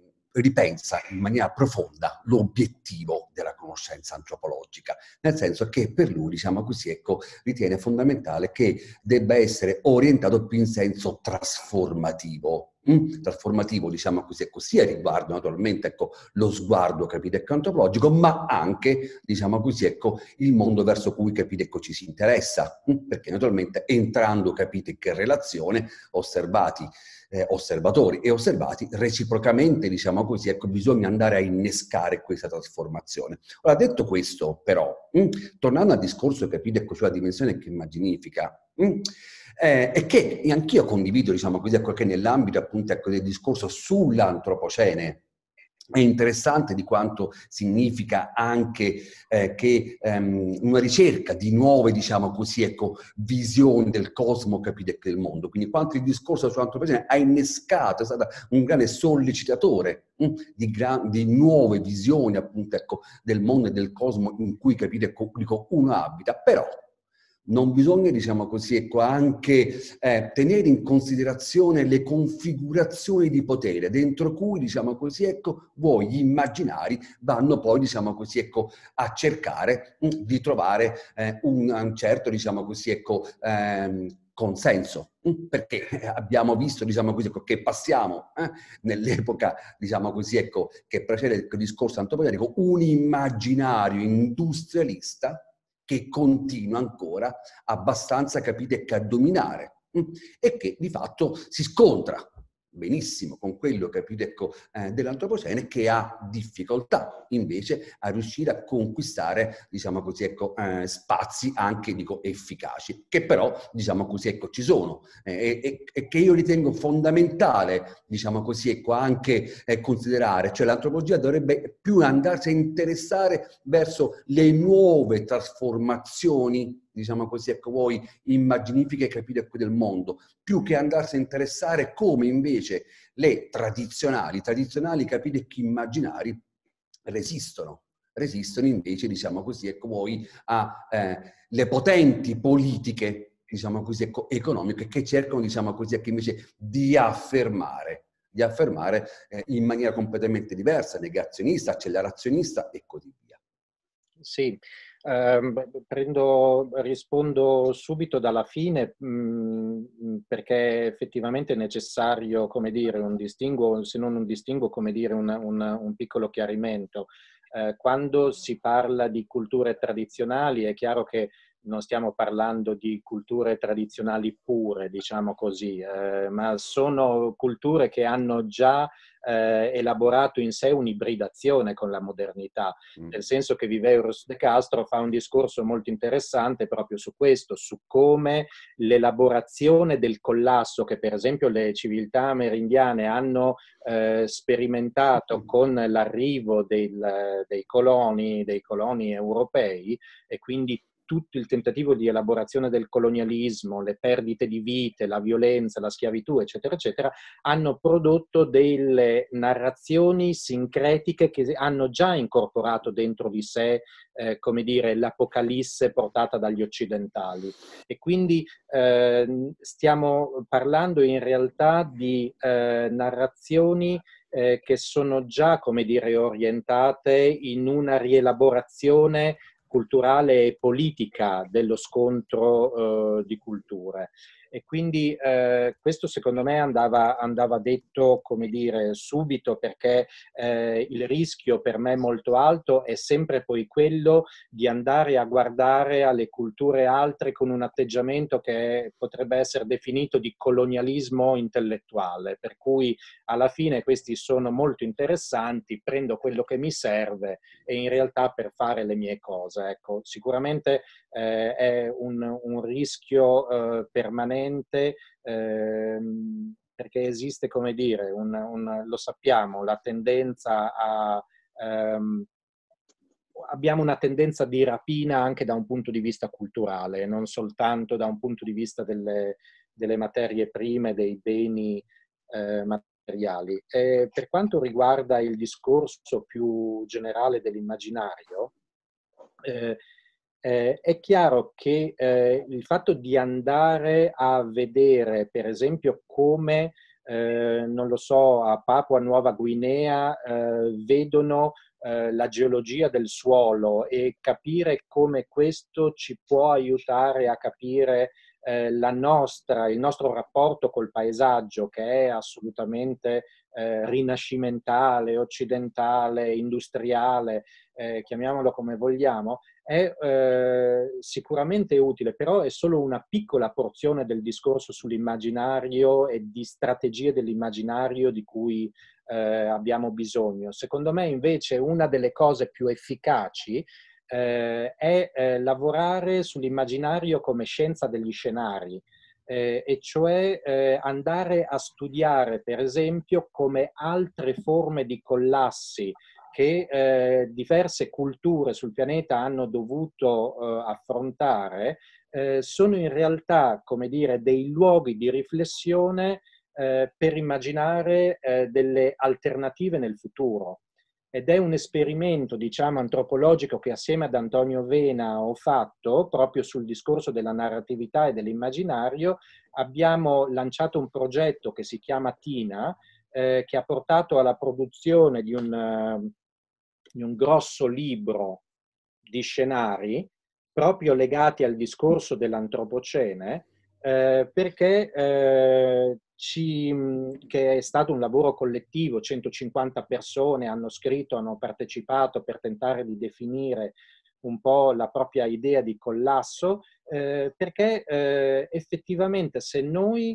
ripensa in maniera profonda l'obiettivo della conoscenza antropologica, nel senso che per lui, diciamo così, ecco, ritiene fondamentale che debba essere orientato più in senso trasformativo. Mm? Trasformativo, diciamo così, ecco, sia riguardo naturalmente ecco, lo sguardo, capite, ecco, antropologico, ma anche, diciamo così, ecco, il mondo verso cui, capite, ecco, ci si interessa, mm? Perché naturalmente entrando, capite, che relazione, osservati Eh, osservatori e osservati reciprocamente, diciamo così, ecco, bisogna andare a innescare questa trasformazione. Ora, detto questo, però, mh, tornando al discorso, capite, ecco, sulla dimensione che immaginifica, mh, eh, e che anch'io condivido, diciamo così, ecco, che nell'ambito appunto ecco, del discorso sull'antropocene è interessante di quanto significa anche eh, che ehm, una ricerca di nuove, diciamo così, ecco, visioni del cosmo, capite, del mondo. Quindi quanto il discorso sull'antropocene ha innescato, è stato un grande sollecitatore mh, di, gran, di nuove visioni, appunto, ecco, del mondo e del cosmo in cui, capite, ecco, uno abita. Però non bisogna, diciamo così, ecco, anche eh, tenere in considerazione le configurazioni di potere dentro cui, diciamo così, ecco, voi gli immaginari vanno poi, diciamo così, ecco, a cercare mh, di trovare eh, un, un certo, diciamo così, ecco, ehm, consenso, perché abbiamo visto, diciamo così, ecco, che passiamo eh, nell'epoca, diciamo così, ecco, che precede il discorso antropologico, un immaginario industrialista che continua ancora abbastanza, capite, che a dominare mh? E che di fatto si scontra benissimo con quello, capite, ecco, eh, dell'antropocene, che ha difficoltà invece a riuscire a conquistare, diciamo così, ecco, eh, spazi anche, dico, efficaci, che però, diciamo così, ecco, ci sono eh, e, e che io ritengo fondamentale, diciamo così, ecco, anche eh, considerare, cioè l'antropologia dovrebbe più andarsi a interessare verso le nuove trasformazioni, diciamo così, ecco, voi immaginifiche, capite, ecco, del mondo, più che andarsi a interessare come invece le tradizionali, tradizionali, capite, che immaginari resistono, resistono invece, diciamo così, ecco, voi a eh, le potenti politiche diciamo così, ecco, economiche che cercano, diciamo così, ecco, invece di affermare, di affermare eh, in maniera completamente diversa, negazionista, accelerazionista e così via. Sì, ehm, prendo, rispondo subito dalla fine mh, perché effettivamente è necessario, come dire, un distinguo, se non un distinguo, come dire, un, un, un piccolo chiarimento. Eh, quando si parla di culture tradizionali è chiaro che non stiamo parlando di culture tradizionali pure, diciamo così, eh, ma sono culture che hanno già eh, elaborato in sé un'ibridazione con la modernità, mm. nel senso che Viveros de Castro fa un discorso molto interessante proprio su questo, su come l'elaborazione del collasso che per esempio le civiltà amerindiane hanno eh, sperimentato con l'arrivo del, dei coloni, dei coloni europei, e quindi tutto il tentativo di elaborazione del colonialismo, le perdite di vite, la violenza, la schiavitù, eccetera, eccetera, hanno prodotto delle narrazioni sincretiche che hanno già incorporato dentro di sé, eh, come dire, l'apocalisse portata dagli occidentali. E quindi eh, stiamo parlando in realtà di eh, narrazioni eh, che sono già, come dire, orientate in una rielaborazione culturale e politica dello scontro eh, di culture. E quindi eh, questo secondo me andava, andava detto, come dire, subito, perché eh, il rischio per me molto alto è sempre poi quello di andare a guardare alle culture altre con un atteggiamento che potrebbe essere definito di colonialismo intellettuale, per cui alla fine questi sono molto interessanti, prendo quello che mi serve e in realtà per fare le mie cose. Ecco, sicuramente eh, è un, un rischio eh, permanente ehm, perché esiste, come dire, un, un, lo sappiamo, la tendenza a... Ehm, abbiamo una tendenza di rapina anche da un punto di vista culturale, non soltanto da un punto di vista delle, delle materie prime, dei beni eh, materiali. E per quanto riguarda il discorso più generale dell'immaginario, eh, eh, è chiaro che eh, il fatto di andare a vedere, per esempio, come, eh, non lo so, a Papua Nuova Guinea eh, vedono eh, la geologia del suolo e capire come questo ci può aiutare a capire eh, la nostra, il nostro rapporto col paesaggio, che è assolutamente eh, rinascimentale, occidentale, industriale, eh, chiamiamolo come vogliamo, è eh, sicuramente utile, però è solo una piccola porzione del discorso sull'immaginario e di strategie dell'immaginario di cui eh, abbiamo bisogno. Secondo me invece una delle cose più efficaci eh, è eh, lavorare sull'immaginario come scienza degli scenari, eh, e cioè eh, andare a studiare per esempio come altre forme di collassi che eh, diverse culture sul pianeta hanno dovuto eh, affrontare, eh, sono in realtà, come dire, dei luoghi di riflessione eh, per immaginare eh, delle alternative nel futuro. Ed è un esperimento, diciamo, antropologico che assieme ad Antonio Vena ho fatto proprio sul discorso della narratività e dell'immaginario. Abbiamo lanciato un progetto che si chiama Tina, eh, che ha portato alla produzione di un, uh, di un grosso libro di scenari proprio legati al discorso dell'antropocene, eh, perché eh, ci, che è stato un lavoro collettivo, centocinquanta persone hanno scritto, hanno partecipato per tentare di definire un po' la propria idea di collasso, eh, perché eh, effettivamente se noi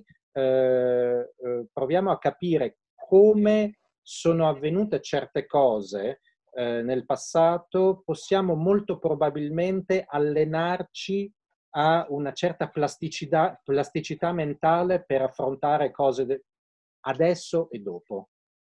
eh, eh, proviamo a capire come sono avvenute certe cose eh, nel passato, possiamo molto probabilmente allenarci a una certa plasticità, plasticità mentale per affrontare cose adesso e dopo.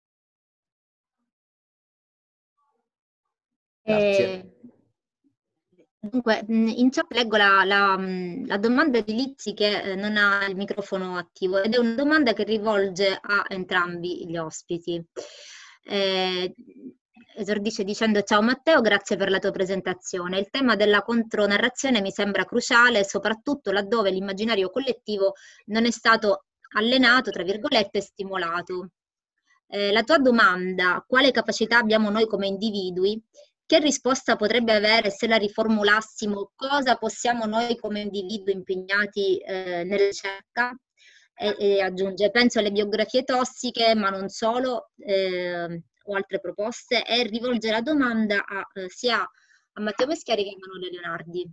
Grazie. Eh, dunque, in chat leggo la, la, la domanda di Lizzi che eh, non ha il microfono attivo ed è una domanda che rivolge a entrambi gli ospiti. Eh, esordisce dicendo: ciao Matteo, grazie per la tua presentazione. Il tema della contronarrazione mi sembra cruciale, soprattutto laddove l'immaginario collettivo non è stato allenato, tra virgolette, e stimolato. Eh, la tua domanda, quale capacità abbiamo noi come individui? Che risposta potrebbe avere se la riformulassimo? Cosa possiamo noi come individui impegnati eh, nella ricerca? E, e aggiunge, penso alle biografie tossiche, ma non solo, eh, o altre proposte, e rivolge la domanda a, eh, sia a Matteo Meschiari che a Emanuele Leonardi.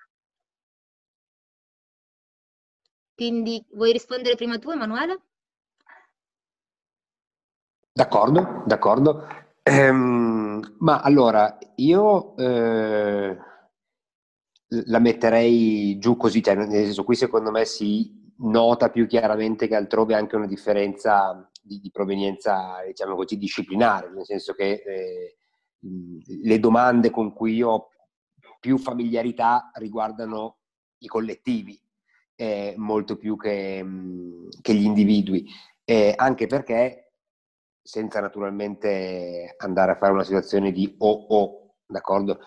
Quindi vuoi rispondere prima tu, Emanuele? D'accordo, d'accordo. Ehm, ma allora, io eh, la metterei giù così, cioè, nel senso, qui secondo me si nota più chiaramente che altrove anche una differenza di, di provenienza, diciamo così, disciplinare, nel senso che eh, le domande con cui io ho più familiarità riguardano i collettivi, eh, molto più che, che gli individui, eh, anche perché, senza naturalmente andare a fare una situazione di o o, d'accordo?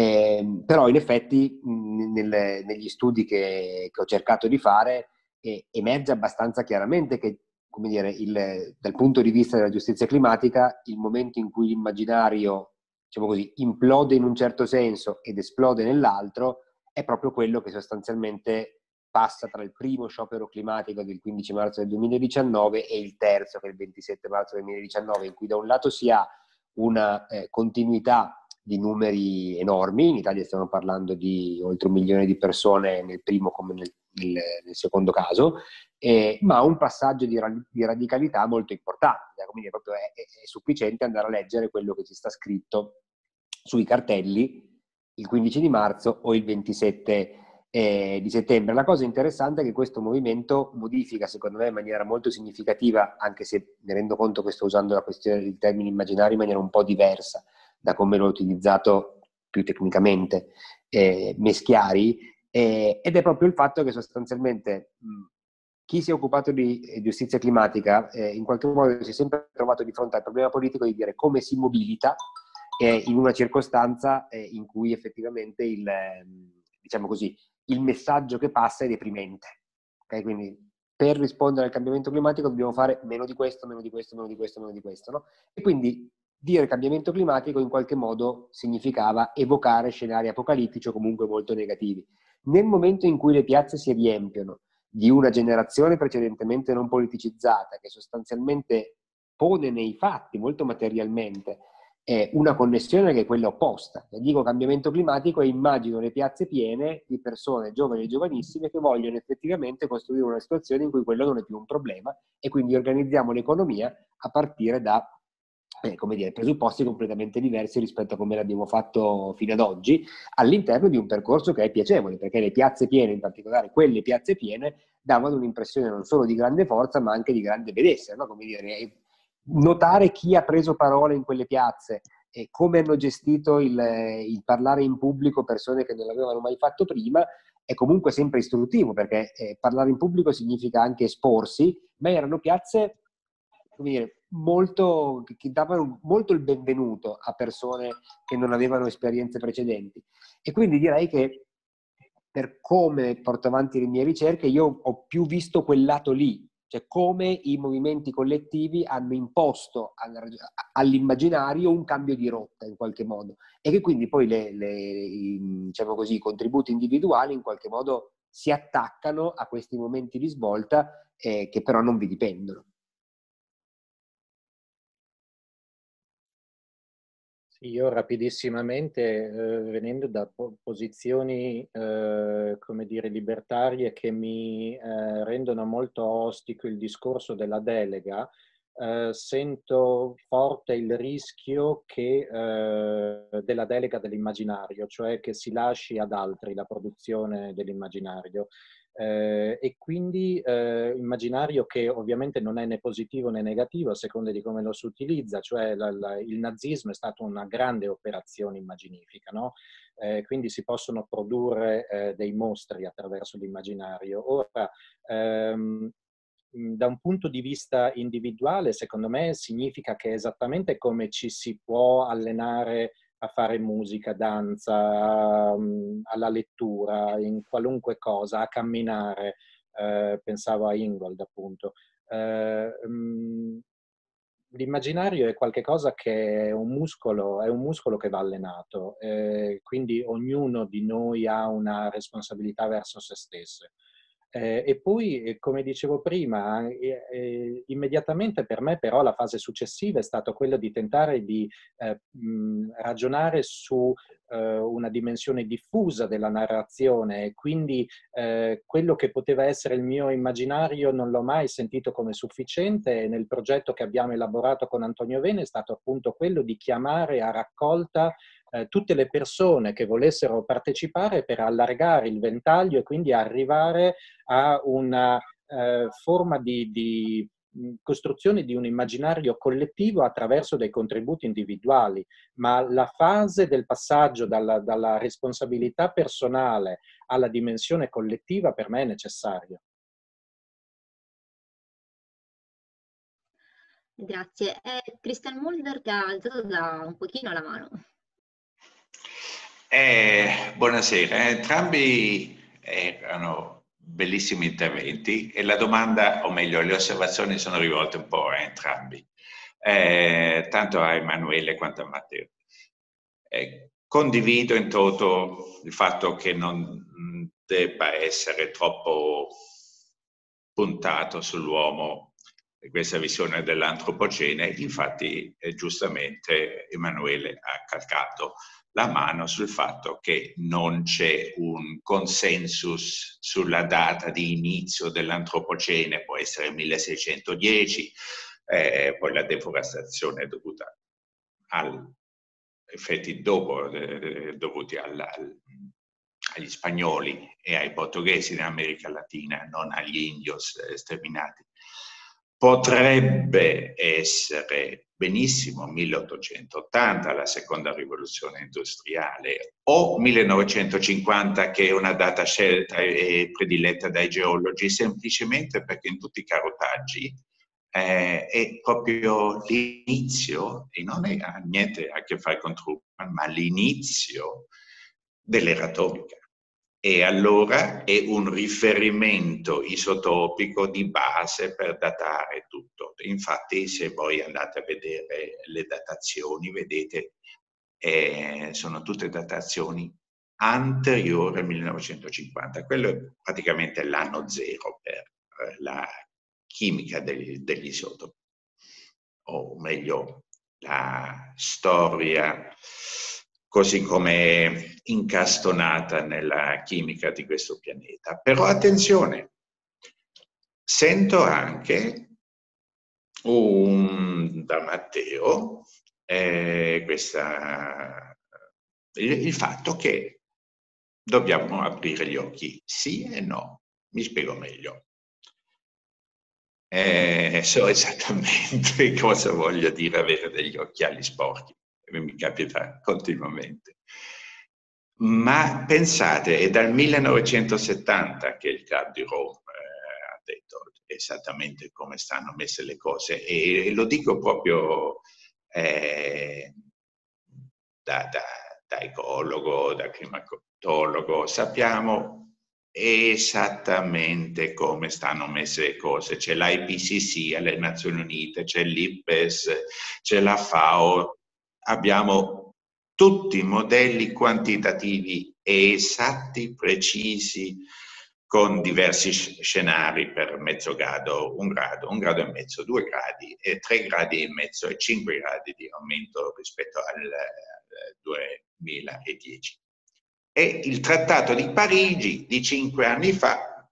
Eh, però in effetti mh, nel, negli studi che, che ho cercato di fare eh, emerge abbastanza chiaramente che, come dire, il, dal punto di vista della giustizia climatica, il momento in cui l'immaginario, diciamo così, implode in un certo senso ed esplode nell'altro è proprio quello che sostanzialmente passa tra il primo sciopero climatico del quindici marzo del duemiladiciannove e il terzo, che è il ventisette marzo del duemiladiciannove, in cui da un lato si ha una eh, continuità di numeri enormi. In Italia stiamo parlando di oltre un milione di persone nel primo come nel, nel, nel secondo caso, eh, ma un passaggio di, di radicalità molto importante. Quindi proprio è, è, è sufficiente andare a leggere quello che ci sta scritto sui cartelli il quindici di marzo o il ventisette eh, di settembre. La cosa interessante è che questo movimento modifica, secondo me, in maniera molto significativa, anche se mi rendo conto che sto usando la questione del termine immaginario in maniera un po' diversa da come l'ho utilizzato più tecnicamente eh, Meschiari, eh, ed è proprio il fatto che sostanzialmente mh, chi si è occupato di eh, giustizia climatica eh, in qualche modo si è sempre trovato di fronte al problema politico di dire come si mobilita eh, in una circostanza eh, in cui effettivamente il, eh, diciamo così, il messaggio che passa è deprimente. Okay? Quindi per rispondere al cambiamento climatico dobbiamo fare meno di questo, meno di questo, meno di questo, meno di questo, no? E quindi dire cambiamento climatico in qualche modo significava evocare scenari apocalittici o comunque molto negativi. Nel momento in cui le piazze si riempiono di una generazione precedentemente non politicizzata, che sostanzialmente pone nei fatti, molto materialmente, eh, una connessione che è quella opposta. E dico cambiamento climatico e immagino le piazze piene di persone giovani e giovanissime che vogliono effettivamente costruire una situazione in cui quello non è più un problema e quindi organizziamo l'economia a partire da Eh, come dire, presupposti completamente diversi rispetto a come l'abbiamo fatto fino ad oggi, all'interno di un percorso che è piacevole, perché le piazze piene, in particolare quelle piazze piene, davano un'impressione non solo di grande forza, ma anche di grande benessere, no? Come dire, notare chi ha preso parola in quelle piazze e come hanno gestito il, il parlare in pubblico persone che non l'avevano mai fatto prima, è comunque sempre istruttivo, perché eh, parlare in pubblico significa anche esporsi, ma erano piazze, come dire, molto, che davano molto il benvenuto a persone che non avevano esperienze precedenti. E quindi direi che per come porto avanti le mie ricerche io ho più visto quel lato lì, cioè come i movimenti collettivi hanno imposto all'immaginario un cambio di rotta in qualche modo e che quindi poi le, le, i, diciamo così, i contributi individuali in qualche modo si attaccano a questi momenti di svolta eh, che però non vi dipendono. Io rapidissimamente, eh, venendo da po posizioni, eh, come dire, libertarie che mi eh, rendono molto ostico il discorso della delega, eh, sento forte il rischio che, eh, della delega dell'immaginario, cioè che si lasci ad altri la produzione dell'immaginario. Eh, e quindi eh, immaginario che ovviamente non è né positivo né negativo a seconda di come lo si utilizza, cioè la, la, il nazismo è stata una grande operazione immaginifica, no? Eh, quindi si possono produrre eh, dei mostri attraverso l'immaginario. Ora, ehm, da un punto di vista individuale, secondo me, significa che è esattamente come ci si può allenare a fare musica, danza, alla lettura, in qualunque cosa, a camminare. Eh, pensavo a Ingold, appunto. Eh, L'immaginario è qualcosa che è un muscolo, è un muscolo che va allenato, eh, quindi ognuno di noi ha una responsabilità verso se stesso. Eh, e poi, come dicevo prima, eh, eh, immediatamente per me però la fase successiva è stata quella di tentare di eh, mh, ragionare su eh, una dimensione diffusa della narrazione, e quindi eh, quello che poteva essere il mio immaginario non l'ho mai sentito come sufficiente, e nel progetto che abbiamo elaborato con Antonio Vene è stato appunto quello di chiamare a raccolta Eh, tutte le persone che volessero partecipare per allargare il ventaglio e quindi arrivare a una eh, forma di, di costruzione di un immaginario collettivo attraverso dei contributi individuali, ma la fase del passaggio dalla, dalla responsabilità personale alla dimensione collettiva per me è necessaria. Grazie. È Christian Mulder che ha alzato da un pochino la mano. Eh, buonasera, entrambi erano bellissimi interventi e la domanda, o meglio le osservazioni sono rivolte un po' a entrambi, eh, tanto a Emanuele quanto a Matteo. Eh, condivido in toto il fatto che non debba essere troppo puntato sull'uomo questa visione dell'antropocene, infatti eh, giustamente Emanuele ha calcato la mano sul fatto che non c'è un consensus sulla data di inizio dell'antropocene, può essere milleseicentodieci, eh, poi la deforestazione è dovuta agli effetti dopo, eh, dovuti al, al, agli spagnoli e ai portoghesi in America Latina, non agli indios sterminati. Potrebbe essere benissimo milleottocentottanta, la seconda rivoluzione industriale, o millenovecentocinquanta, che è una data scelta e prediletta dai geologi, semplicemente perché in tutti i carotaggi eh, è proprio l'inizio, e non ha niente a che fare con Truman, ma l'inizio dell'era atomica. E allora è un riferimento isotopico di base per datare tutto. Infatti, se voi andate a vedere le datazioni, vedete, eh, sono tutte datazioni anteriori al millenovecentocinquanta. Quello è praticamente l'anno zero per eh, la chimica degli, degli isotopi, o meglio, la storia così come incastonata nella chimica di questo pianeta. Però attenzione, sento anche un, da Matteo eh, questa, il, il fatto che dobbiamo aprire gli occhi, sì e no. Mi spiego meglio. Eh, so esattamente cosa voglia dire avere degli occhiali sporchi. Mi capita continuamente. Ma pensate, è dal millenovecentosettanta che il Club di Rome eh, ha detto esattamente come stanno messe le cose, e, e lo dico proprio eh, da, da, da ecologo, da climatologo, sappiamo esattamente come stanno messe le cose. C'è l'I P C C alle Nazioni Unite, c'è l'I P E S, c'è la FAO. Abbiamo tutti i modelli quantitativi esatti, precisi, con diversi scenari per mezzo grado, un grado, un grado e mezzo, due gradi, e tre gradi e mezzo e cinque gradi di aumento rispetto al duemiladieci. E il Trattato di Parigi di cinque anni fa,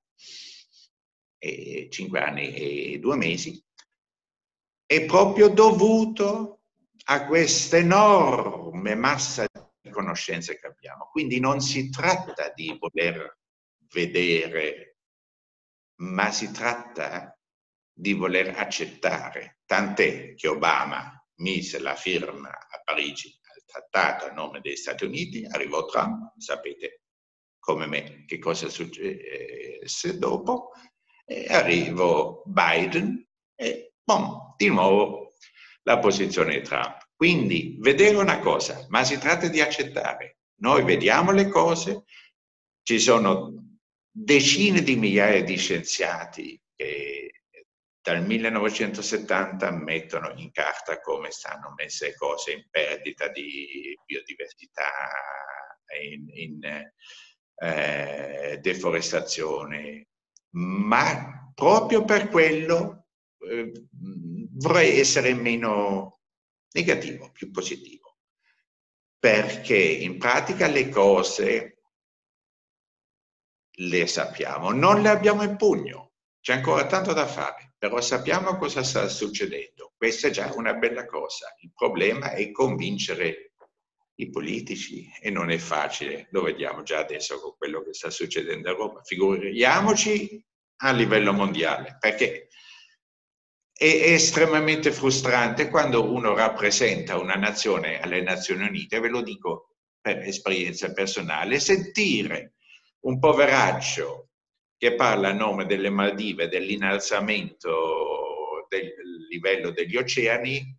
e cinque anni e due mesi, è proprio dovuto a questa enorme massa di conoscenze che abbiamo. Quindi non si tratta di voler vedere, ma si tratta di voler accettare. Tant'è che Obama mise la firma a Parigi al trattato a nome degli Stati Uniti, arrivò Trump, sapete come me che cosa successe dopo, e arrivo Biden e boom, di nuovo la posizione di Trump. Quindi vedere una cosa, ma si tratta di accettare. Noi vediamo le cose, ci sono decine di migliaia di scienziati che dal millenovecentosettanta mettono in carta come stanno messe le cose in perdita di biodiversità, in, in eh, deforestazione, ma proprio per quello eh, vorrei essere meno negativo, più positivo, perché in pratica le cose le sappiamo, non le abbiamo in pugno, c'è ancora tanto da fare, però sappiamo cosa sta succedendo, questa è già una bella cosa. Il problema è convincere i politici e non è facile, lo vediamo già adesso con quello che sta succedendo a Roma, figuriamoci a livello mondiale, perché è estremamente frustrante quando uno rappresenta una nazione alle Nazioni Unite, ve lo dico per esperienza personale, sentire un poveraccio che parla a nome delle Maldive dell'innalzamento del livello degli oceani,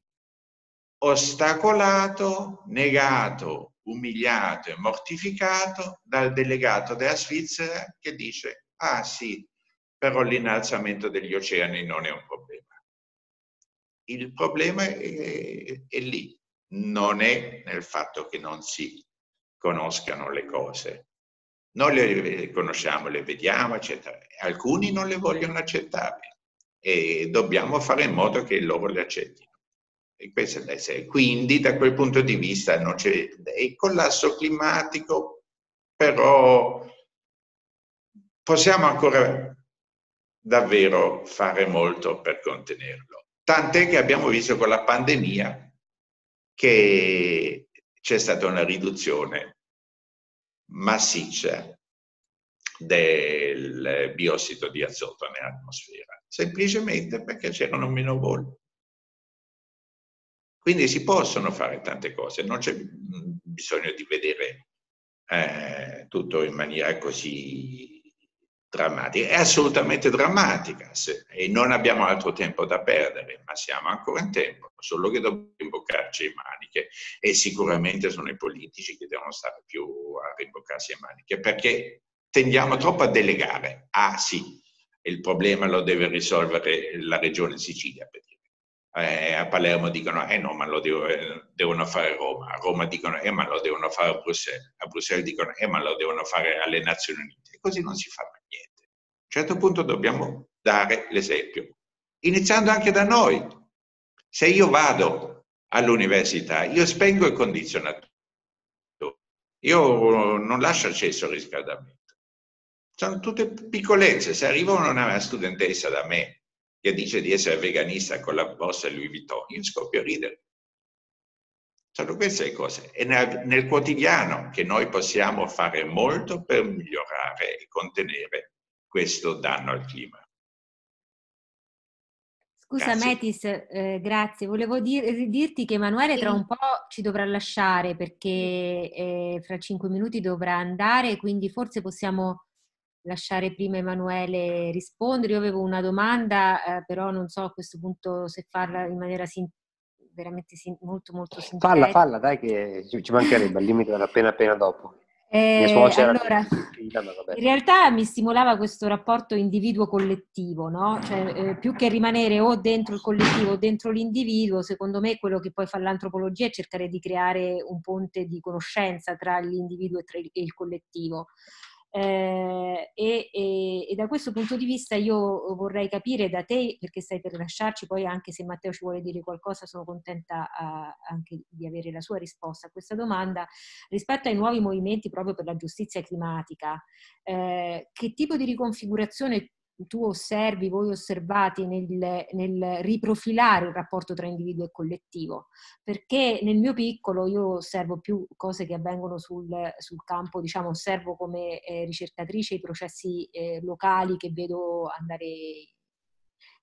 ostacolato, negato, umiliato e mortificato dal delegato della Svizzera che dice: ah sì, però l'innalzamento degli oceani non è un problema. Il problema è, è lì, non è nel fatto che non si conoscano le cose. Noi le conosciamo, le vediamo, eccetera. Alcuni non le vogliono accettare e dobbiamo fare in modo che loro le accettino. E questo è l'essere. Quindi da quel punto di vista non c'è il collasso climatico, però possiamo ancora davvero fare molto per contenerlo. Tant'è che abbiamo visto con la pandemia che c'è stata una riduzione massiccia del biossido di azoto nell'atmosfera, semplicemente perché c'erano meno voli. Quindi si possono fare tante cose, non c'è bisogno di vedere eh, tutto in maniera così drammatica. È assolutamente drammatica se, e non abbiamo altro tempo da perdere, ma siamo ancora in tempo, solo che dobbiamo rimboccarci le maniche e sicuramente sono i politici che devono stare più a rimboccarsi le maniche, perché tendiamo troppo a delegare. Ah sì, il problema lo deve risolvere la regione Sicilia, per dire. Eh, a Palermo dicono eh no, ma lo devo, eh, devono fare a Roma, a Roma dicono eh ma lo devono fare a Bruxelles, a Bruxelles dicono eh ma lo devono fare alle Nazioni Unite, e così non si fa mai niente. A un certo punto dobbiamo dare l'esempio, iniziando anche da noi. Se io vado all'università, io spengo il condizionatore, io non lascio acceso il riscaldamento. Sono tutte piccolezze. Se arriva una studentessa da me che dice di essere veganista con la borsa Louis Vuitton, io scoppio a ridere. Sono queste le cose. È nel, nel quotidiano che noi possiamo fare molto per migliorare e contenere questo danno al clima. Scusa Grazie. Metis, eh, grazie. Volevo dir, dirti che Emanuele tra un po' ci dovrà lasciare perché eh, fra cinque minuti dovrà andare, quindi forse possiamo lasciare prima Emanuele rispondere. Io avevo una domanda, eh, però non so a questo punto se farla in maniera sin- veramente sin- molto molto sintetica. Falla, falla, dai che ci mancherebbe, al limite appena appena dopo. Eh, Mia suocera allora, fila, ma vabbè. in realtà mi stimolava questo rapporto individuo-collettivo, no? Cioè, eh, più che rimanere o dentro il collettivo o dentro l'individuo, secondo me quello che poi fa l'antropologia è cercare di creare un ponte di conoscenza tra l'individuo e, tra il, e il collettivo. Eh, e, e, e da questo punto di vista io vorrei capire da te, perché stai per lasciarci, poi anche se Matteo ci vuole dire qualcosa sono contenta a, anche di avere la sua risposta a questa domanda, rispetto ai nuovi movimenti proprio per la giustizia climatica, eh, che tipo di riconfigurazione tu osservi, voi osservate nel, nel riprofilare il rapporto tra individuo e collettivo? Perché nel mio piccolo io osservo più cose che avvengono sul, sul campo, diciamo, osservo come eh, ricercatrice i processi eh, locali che vedo andare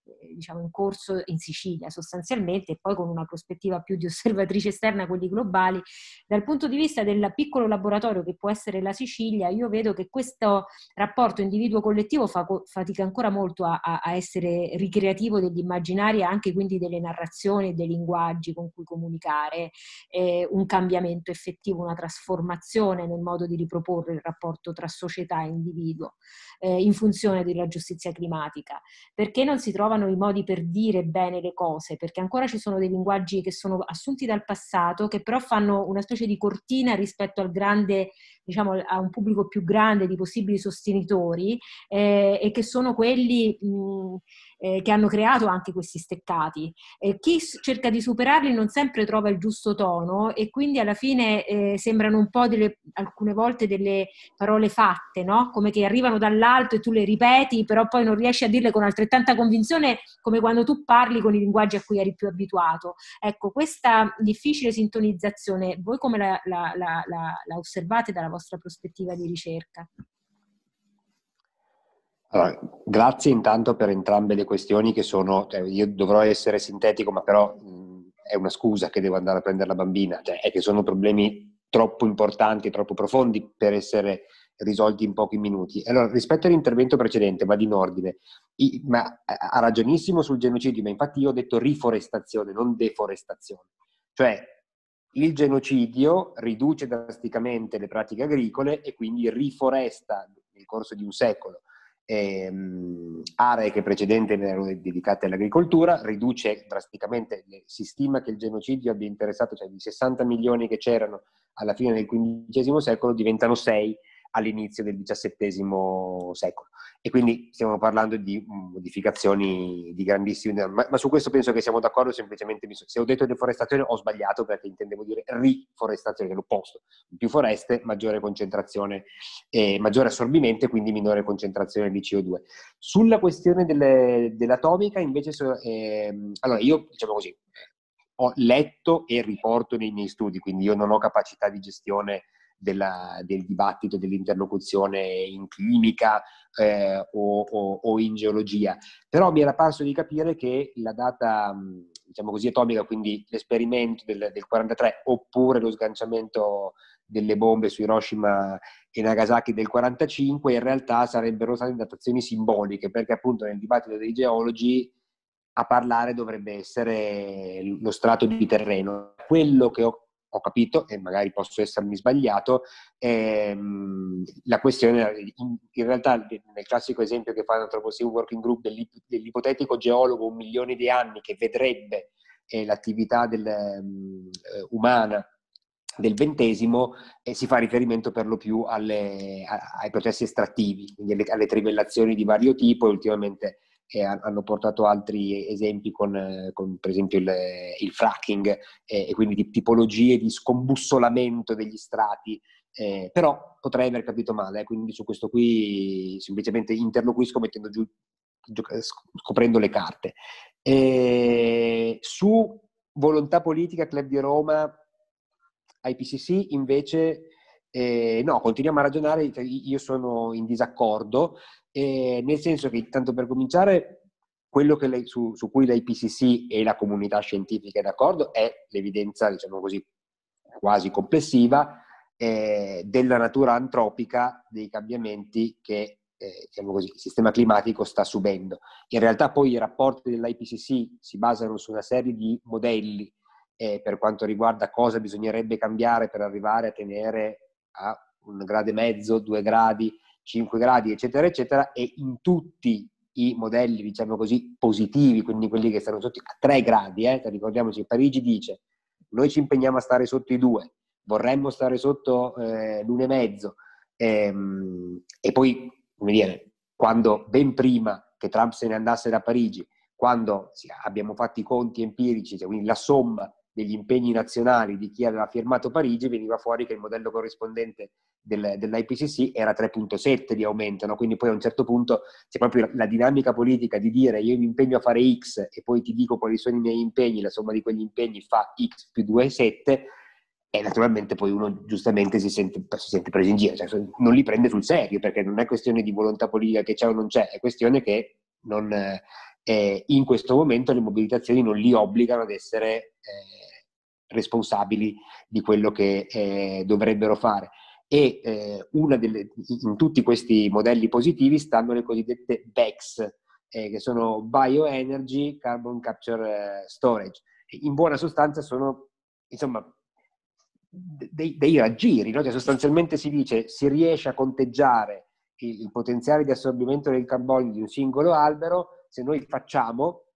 diciamo in corso in Sicilia sostanzialmente, e poi con una prospettiva più di osservatrice esterna, quelli globali. Dal punto di vista del piccolo laboratorio che può essere la Sicilia, io vedo che questo rapporto individuo-collettivo fa, fatica ancora molto a, a essere ricreativo degli immaginari, anche quindi delle narrazioni e dei linguaggi con cui comunicare eh, un cambiamento effettivo, una trasformazione nel modo di riproporre il rapporto tra società e individuo eh, in funzione della giustizia climatica. Perché non si trovano i modi per dire bene le cose? Perché ancora ci sono dei linguaggi che sono assunti dal passato, che però fanno una specie di cortina rispetto al grande, diciamo, a un pubblico più grande di possibili sostenitori, eh, e che sono quelli mh, eh, che hanno creato anche questi steccati. Eh, chi cerca di superarli non sempre trova il giusto tono, e quindi alla fine eh, sembrano un po' delle, alcune volte delle parole fatte, no? Come che arrivano dall'alto e tu le ripeti, però poi non riesci a dirle con altrettanta convinzione come quando tu parli con i linguaggi a cui eri più abituato. Ecco, questa difficile sintonizzazione, voi come la, la, la, la, la osservate dalla vostra prospettiva di ricerca? Allora, grazie intanto per entrambe le questioni che sono, cioè, io dovrò essere sintetico, ma però mh, è una scusa che devo andare a prendere la bambina, cioè, è che sono problemi troppo importanti, troppo profondi per essere risolti in pochi minuti. Allora, rispetto all'intervento precedente, ma in ordine, i, ma ha ragionissimo sul genocidio, ma infatti io ho detto riforestazione, non deforestazione. Cioè, il genocidio riduce drasticamente le pratiche agricole e quindi riforesta nel corso di un secolo ehm, aree che precedentemente erano dedicate all'agricoltura, riduce drasticamente, si stima che il genocidio abbia interessato, cioè di sessanta milioni che c'erano alla fine del quindicesimo secolo, diventano sei all'inizio del diciassettesimo secolo. E quindi stiamo parlando di modificazioni di grandissimi... Ma, ma su questo penso che siamo d'accordo, semplicemente se ho detto deforestazione ho sbagliato, perché intendevo dire riforestazione, che è l'opposto. Più foreste, maggiore concentrazione, eh, maggiore assorbimento e quindi minore concentrazione di C O due. Sulla questione delle, dell'atomica invece, eh, allora io diciamo così, ho letto e riporto nei miei studi, quindi io non ho capacità di gestione Della, del dibattito, dell'interlocuzione in chimica eh, o, o, o in geologia, però mi era parso di capire che la data, diciamo così, atomica, quindi l'esperimento del, del quarantatré oppure lo sganciamento delle bombe su Hiroshima e Nagasaki del quarantacinque, in realtà sarebbero state datazioni simboliche, perché appunto nel dibattito dei geologi a parlare dovrebbe essere lo strato di terreno. Quello che ho ho capito, e magari posso essermi sbagliato, ehm, la questione, in, in realtà nel classico esempio che fa l'Anthropocene Working Group dell'ip, dell'ipotetico geologo un milione di anni che vedrebbe eh, l'attività del, um, umana del ventesimo, eh, si fa riferimento per lo più alle, a, ai processi estrattivi, quindi alle, alle trivellazioni di vario tipo, e ultimamente e hanno portato altri esempi con, eh, con per esempio il, il fracking eh, e quindi di tipologie di scombussolamento degli strati, eh, però potrei aver capito male, eh, quindi su questo qui semplicemente interloquisco mettendo giù, scoprendo le carte. E su volontà politica, Club di Roma, I P C C invece eh, no, continuiamo a ragionare, io sono in disaccordo, eh, nel senso che, tanto per cominciare, quello che lei, su, su cui l'I P C C e la comunità scientifica è d'accordo è l'evidenza, diciamo così, quasi complessiva eh, della natura antropica dei cambiamenti che eh, diciamo così, il sistema climatico sta subendo. In realtà poi i rapporti dell'I P C C si basano su una serie di modelli eh, per quanto riguarda cosa bisognerebbe cambiare per arrivare a tenere a un grado e mezzo, due gradi, cinque gradi, eccetera, eccetera, e in tutti i modelli, diciamo così, positivi, quindi quelli che stanno sotto a tre gradi, eh, ricordiamoci, Parigi dice, noi ci impegniamo a stare sotto i due, vorremmo stare sotto eh, l'uno e mezzo, ehm, e poi, come dire, quando ben prima che Trump se ne andasse da Parigi, quando sì, abbiamo fatto i conti empirici, cioè, quindi la somma degli impegni nazionali di chi aveva firmato Parigi, veniva fuori che il modello corrispondente del, dell'I P C C era tre virgola sette di aumento, no? Quindi poi a un certo punto c'è proprio la dinamica politica di dire io mi impegno a fare X e poi ti dico quali sono i miei impegni, la somma di quegli impegni fa X più due virgola sette, e naturalmente poi uno giustamente si sente, si sente preso in giro, cioè non li prende sul serio, perché non è questione di volontà politica che c'è o non c'è, è questione che non... eh, in questo momento le mobilitazioni non li obbligano ad essere eh, responsabili di quello che eh, dovrebbero fare. E eh, una delle, in tutti questi modelli positivi stanno le cosiddette B E C S, eh, che sono Bioenergy Carbon Capture eh, Storage. In buona sostanza sono, insomma, dei, dei raggiri, no? Cioè sostanzialmente si dice si riesce a conteggiare il, il potenziale di assorbimento del carbonio di un singolo albero se noi facciamo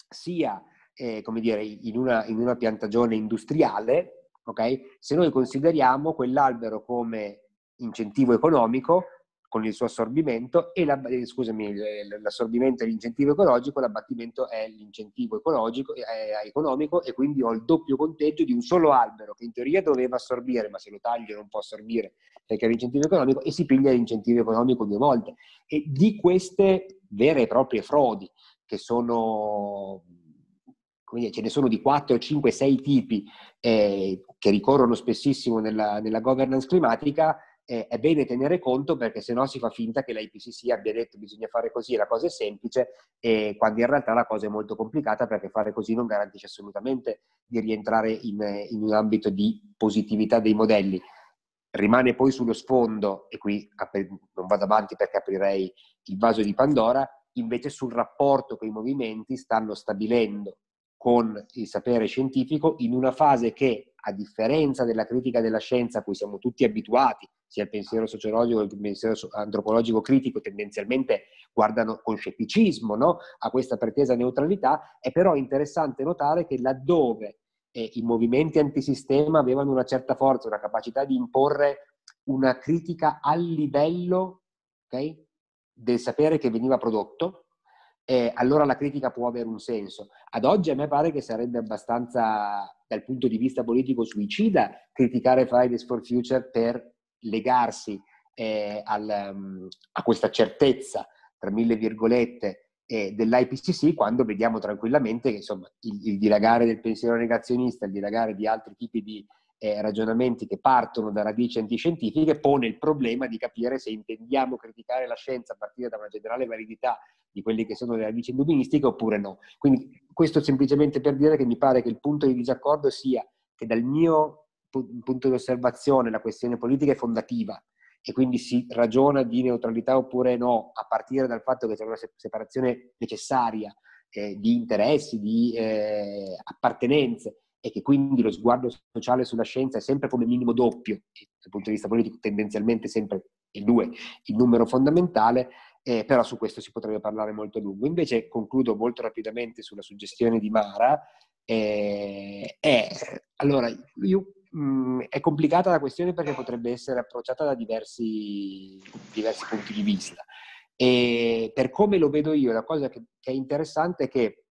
sia eh, come dire, in una, in una piantagione industriale, ok? Se noi consideriamo quell'albero come incentivo economico con il suo assorbimento e la, eh, scusami, l'assorbimento è l'incentivo ecologico, l'abbattimento è l'incentivo ecologico, è economico, e quindi ho il doppio conteggio di un solo albero che in teoria doveva assorbire, ma se lo taglio non può assorbire perché è l'incentivo economico, e si piglia l'incentivo economico due volte. E di queste vere e proprie frodi, che sono, come dire, ce ne sono di quattro, cinque, sei tipi eh, che ricorrono spessissimo nella, nella governance climatica, eh, è bene tenere conto, perché sennò si fa finta che l'I P C C abbia detto bisogna fare così e la cosa è semplice, eh, quando in realtà la cosa è molto complicata, perché fare così non garantisce assolutamente di rientrare in, in un ambito di positività dei modelli. Rimane poi sullo sfondo, e qui non vado avanti perché aprirei il vaso di Pandora, invece sul rapporto che i movimenti stanno stabilendo con il sapere scientifico in una fase che, a differenza della critica della scienza a cui siamo tutti abituati, sia il pensiero sociologico che il pensiero antropologico critico tendenzialmente guardano con scetticismo, no? A questa pretesa neutralità, è però interessante notare che laddove eh, i movimenti antisistema avevano una certa forza, una capacità di imporre una critica al livello, okay, del sapere che veniva prodotto, Eh, allora la critica può avere un senso. Ad oggi a me pare che sarebbe abbastanza, dal punto di vista politico, suicida criticare Fridays for Future per legarsi eh, al, um, a questa certezza, tra mille virgolette, eh, dell'I P C C, quando vediamo tranquillamente che insomma il, il dilagare del pensiero negazionista, il dilagare di altri tipi di eh, ragionamenti che partono da radici antiscientifiche pone il problema di capire se intendiamo criticare la scienza a partire da una generale validità di quelli che sono le radici illuministiche oppure no. Quindi questo semplicemente per dire che mi pare che il punto di disaccordo sia che dal mio pu- punto di osservazione la questione politica è fondativa e quindi si ragiona di neutralità oppure no a partire dal fatto che c'è una se- separazione necessaria eh, di interessi, di eh, appartenenze, e che quindi lo sguardo sociale sulla scienza è sempre come minimo doppio, dal punto di vista politico tendenzialmente sempre il due, il numero fondamentale. Eh, però su questo si potrebbe parlare molto a lungo. Invece concludo molto rapidamente sulla suggestione di Mara. Eh, è, allora, io, mh, è complicata la questione perché potrebbe essere approcciata da diversi, diversi punti di vista. E per come lo vedo io, la cosa che, che è interessante è che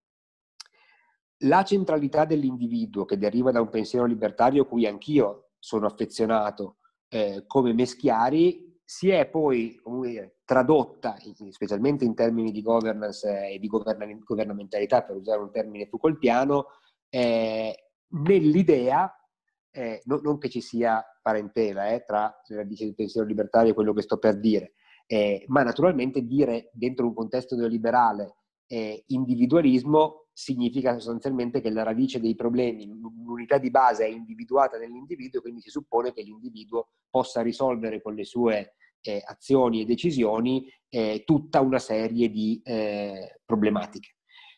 la centralità dell'individuo, che deriva da un pensiero libertario cui anch'io sono affezionato, eh, come Meschiari, si è poi, come dire, tradotta, specialmente in termini di governance e di govern- governamentalità, per usare un termine Foucaultiano, eh, nell'idea, eh, no, non che ci sia parentela eh, tra le radici del pensiero libertario e quello che sto per dire, eh, ma naturalmente dire dentro un contesto neoliberale eh, individualismo significa sostanzialmente che la radice dei problemi, l'unità di base è individuata nell'individuo, quindi si suppone che l'individuo possa risolvere con le sue eh, azioni e decisioni eh, tutta una serie di eh, problematiche.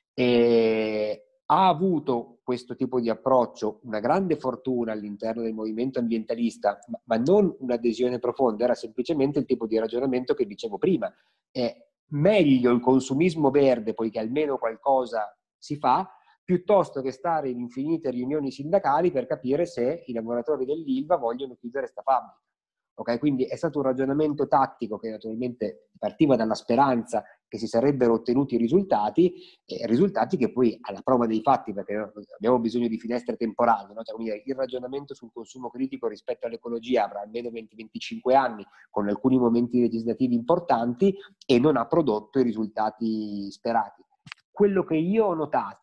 E ha avuto questo tipo di approccio una grande fortuna all'interno del movimento ambientalista, ma, ma non un'adesione profonda, era semplicemente il tipo di ragionamento che dicevo prima. È meglio il consumismo verde, poiché almeno qualcosa si fa, piuttosto che stare in infinite riunioni sindacali per capire se i lavoratori dell'Ilva vogliono chiudere sta fabbrica. Okay? Quindi è stato un ragionamento tattico che naturalmente partiva dalla speranza che si sarebbero ottenuti risultati, eh, risultati che poi alla prova dei fatti, perché abbiamo bisogno di finestre temporali, no? Cioè, come dire, il ragionamento sul consumo critico rispetto all'ecologia avrà almeno venti venticinque anni, con alcuni momenti legislativi importanti, e non ha prodotto i risultati sperati. Quello che io ho notato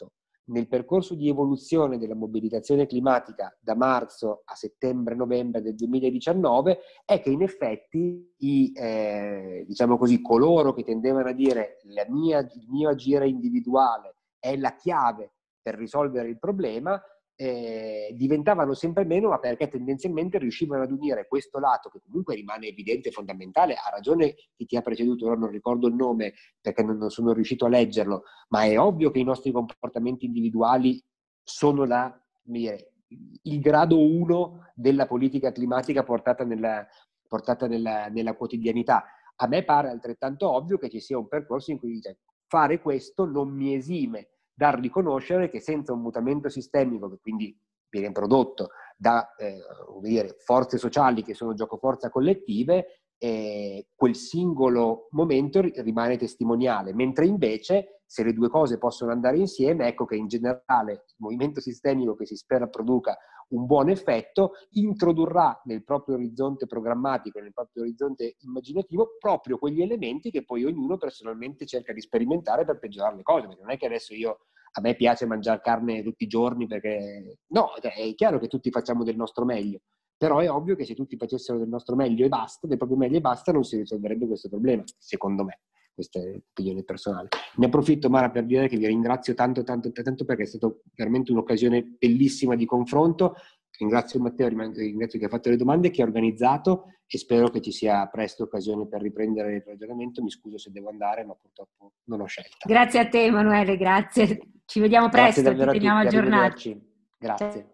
nel percorso di evoluzione della mobilitazione climatica da marzo a settembre-novembre del duemiladiciannove è che in effetti i, eh, diciamo così, coloro che tendevano a dire la mia, il mio agire individuale è la chiave per risolvere il problema, eh, diventavano sempre meno, ma perché tendenzialmente riuscivano ad unire questo lato che comunque rimane evidente e fondamentale. Ha ragione chi ti ha preceduto, ora non ricordo il nome perché non, non sono riuscito a leggerlo, ma è ovvio che i nostri comportamenti individuali sono la, dire, il grado uno della politica climatica portata nella, portata nella, nella quotidianità. A me pare altrettanto ovvio che ci sia un percorso in cui dice fare questo non mi esime dal riconoscere che senza un mutamento sistemico, che quindi viene prodotto da eh, dire, forze sociali che sono giocoforza collettive, eh, quel singolo momento rimane testimoniale, mentre invece se le due cose possono andare insieme, ecco che in generale il movimento sistemico che si spera produca un buon effetto introdurrà nel proprio orizzonte programmatico, nel proprio orizzonte immaginativo proprio quegli elementi che poi ognuno personalmente cerca di sperimentare per peggiorare le cose, perché non è che adesso io a me piace mangiare carne tutti i giorni perché no, è chiaro che tutti facciamo del nostro meglio, però è ovvio che se tutti facessero del nostro meglio e basta, del proprio meglio e basta, non si risolverebbe questo problema, secondo me. Questa è l'opinione personale. Ne approfitto, Mara, per dire che vi ringrazio tanto, tanto, tanto perché è stata veramente un'occasione bellissima di confronto. Ringrazio Matteo, ringrazio che ha fatto le domande, che ha organizzato e spero che ci sia presto occasione per riprendere il ragionamento. Mi scuso se devo andare, ma purtroppo non ho scelta. Grazie a te, Emanuele, grazie. Ci vediamo presto, grazie davvero ti teniamo a tutti, aggiornati. Grazie.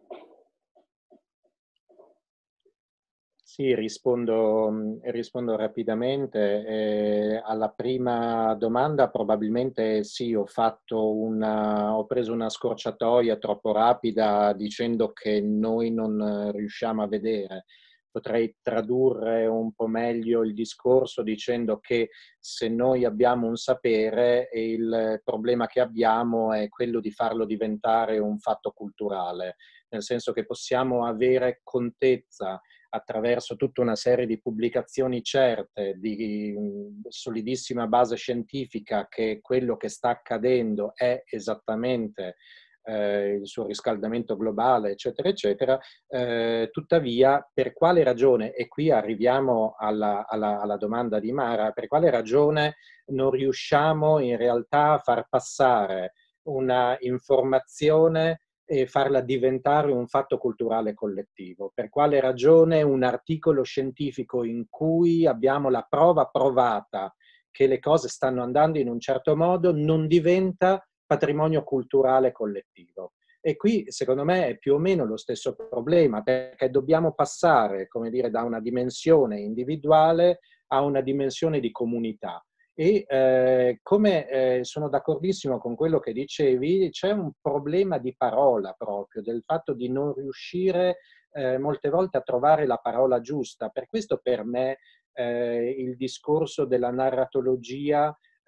Sì, rispondo, rispondo rapidamente. Eh, alla prima domanda probabilmente sì, ho fatto una, ho preso una scorciatoia troppo rapida dicendo che noi non riusciamo a vedere. Potrei tradurre un po' meglio il discorso dicendo che se noi abbiamo un sapere, il problema che abbiamo è quello di farlo diventare un fatto culturale, nel senso che possiamo avere contezza attraverso tutta una serie di pubblicazioni certe, di solidissima base scientifica, che quello che sta accadendo è esattamente eh, il surriscaldamento globale, eccetera, eccetera. Eh, tuttavia, per quale ragione, e qui arriviamo alla, alla, alla domanda di Mara, per quale ragione non riusciamo in realtà a far passare una informazione e farla diventare un fatto culturale collettivo? Per quale ragione un articolo scientifico in cui abbiamo la prova provata che le cose stanno andando in un certo modo non diventa patrimonio culturale collettivo? E qui secondo me è più o meno lo stesso problema, perché dobbiamo passare, come dire, da una dimensione individuale a una dimensione di comunità. E eh, come eh, sono d'accordissimo con quello che dicevi, c'è un problema di parola proprio, del fatto di non riuscire eh, molte volte a trovare la parola giusta. Per questo per me eh, il discorso della narratologia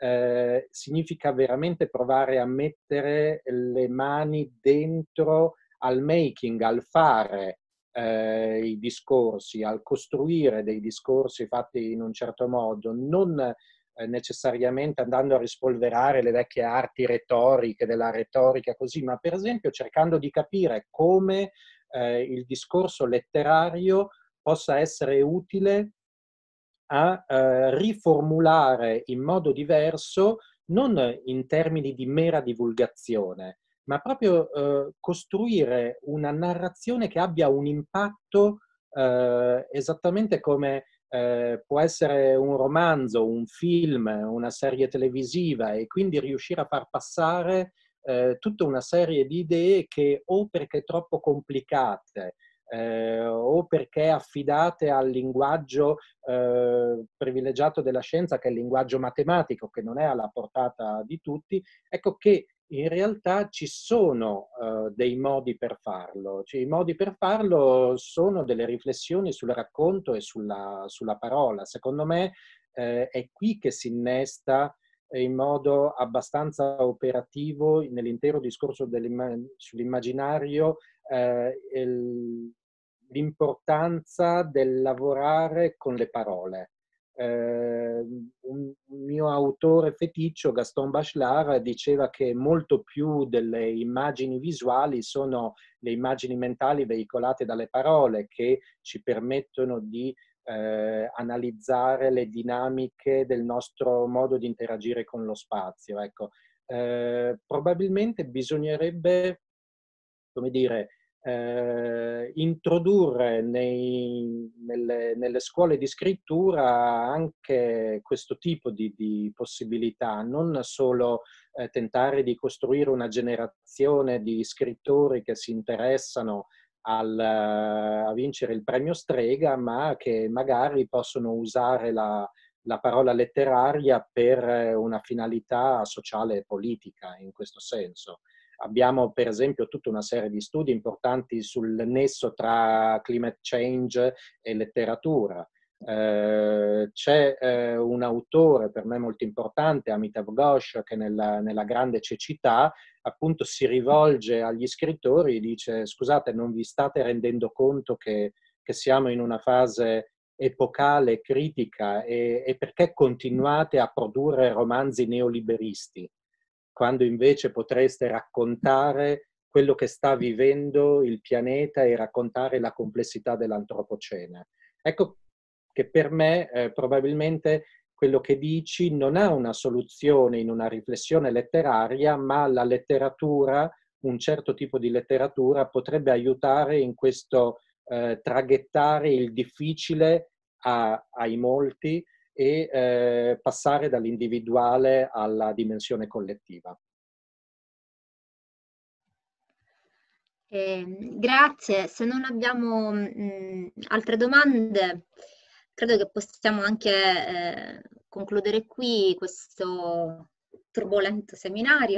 eh, significa veramente provare a mettere le mani dentro al making, al fare eh, i discorsi, al costruire dei discorsi fatti in un certo modo, non necessariamente andando a rispolverare le vecchie arti retoriche della retorica così, ma per esempio cercando di capire come eh, il discorso letterario possa essere utile a eh, riformulare in modo diverso, non in termini di mera divulgazione, ma proprio eh, costruire una narrazione che abbia un impatto eh, esattamente come Eh, può essere un romanzo, un film, una serie televisiva, e quindi riuscire a far passare eh, tutta una serie di idee che o perché troppo complicate eh, o perché affidate al linguaggio eh, privilegiato della scienza, che è il linguaggio matematico, che non è alla portata di tutti, ecco che in realtà ci sono uh, dei modi per farlo. Cioè, i modi per farlo sono delle riflessioni sul racconto e sulla, sulla parola. Secondo me eh, è qui che si innesta in modo abbastanza operativo nell'intero discorso sull'immaginario eh, l'importanza del lavorare con le parole. Eh, un, un mio autore feticcio, Gaston Bachelard, diceva che molto più delle immagini visuali sono le immagini mentali veicolate dalle parole, che ci permettono di eh, analizzare le dinamiche del nostro modo di interagire con lo spazio. Ecco, eh, probabilmente bisognerebbe, come dire, Eh, introdurre nei, nelle, nelle scuole di scrittura anche questo tipo di, di possibilità, non solo eh, tentare di costruire una generazione di scrittori che si interessano al, a vincere il premio Strega, ma che magari possono usare la, la parola letteraria per una finalità sociale e politica, in questo senso. Abbiamo per esempio tutta una serie di studi importanti sul nesso tra climate change e letteratura. Eh, c'è eh, un autore per me molto importante, Amitav Ghosh, che nella, nella Grande Cecità appunto si rivolge agli scrittori e dice: scusate, non vi state rendendo conto che, che siamo in una fase epocale, critica, e, e perché continuate a produrre romanzi neoliberisti, quando invece potreste raccontare quello che sta vivendo il pianeta e raccontare la complessità dell'antropocene. Ecco che per me eh, probabilmente quello che dici non ha una soluzione in una riflessione letteraria, ma la letteratura, un certo tipo di letteratura, potrebbe aiutare in questo eh, traghettare il difficile a, ai molti, e eh, passare dall'individuale alla dimensione collettiva. Eh, grazie, se non abbiamo mh, altre domande, credo che possiamo anche eh, concludere qui questo turbolento seminario.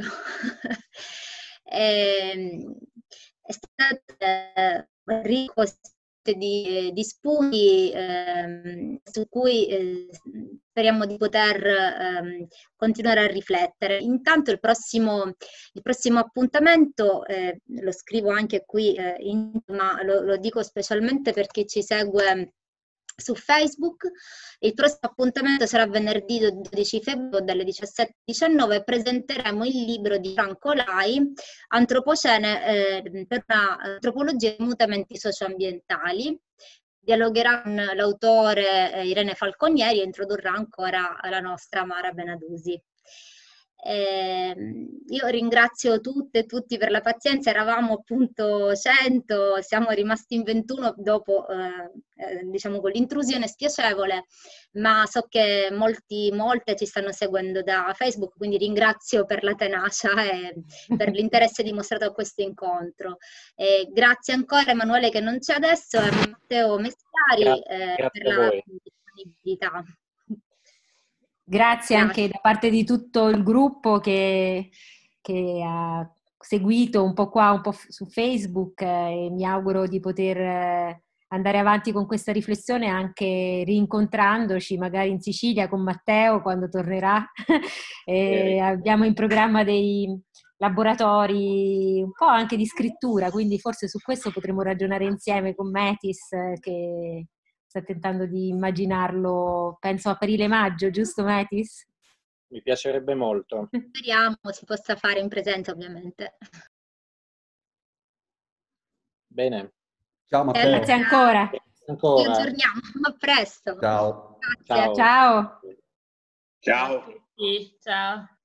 eh, è stato eh, ricco Di, di spunti eh, su cui eh, speriamo di poter eh, continuare a riflettere. Intanto il prossimo, il prossimo appuntamento, eh, lo scrivo anche qui, eh, in, ma lo, lo dico specialmente per chi ci segue su Facebook. Il prossimo appuntamento sarà venerdì dodici febbraio dalle diciassette alle diciannove. Presenteremo il libro di Franco Lai, Antropocene, eh, per una antropologia dei mutamenti socioambientali. Dialogherà con l'autore eh, Irene Falconieri e introdurrà ancora la nostra Mara Benadusi. Eh, io ringrazio tutte e tutti per la pazienza. Eravamo appunto cento, siamo rimasti in ventuno dopo eh, eh, diciamo con l'intrusione spiacevole, ma so che molti, molte ci stanno seguendo da Facebook, quindi ringrazio per la tenacia e per l'interesse dimostrato a questo incontro. Eh, grazie ancora Emanuele, che non c'è adesso, e a Matteo Meschiari eh, per la disponibilità. Grazie, grazie anche da parte di tutto il gruppo che, che ha seguito un po' qua, un po' su Facebook, eh, e mi auguro di poter eh, andare avanti con questa riflessione anche rincontrandoci magari in Sicilia con Matteo quando tornerà. E abbiamo in programma dei laboratori un po' anche di scrittura, quindi forse su questo potremo ragionare insieme con Metis, che sta tentando di immaginarlo, penso aprile-maggio, giusto Metis? Mi piacerebbe molto. Speriamo si possa fare in presenza, ovviamente. Bene. Ciao Matteo. Eh, grazie ancora. ancora. Ci aggiorniamo, a presto. Ciao. Grazie. Ciao. Ciao. Ciao. Ciao.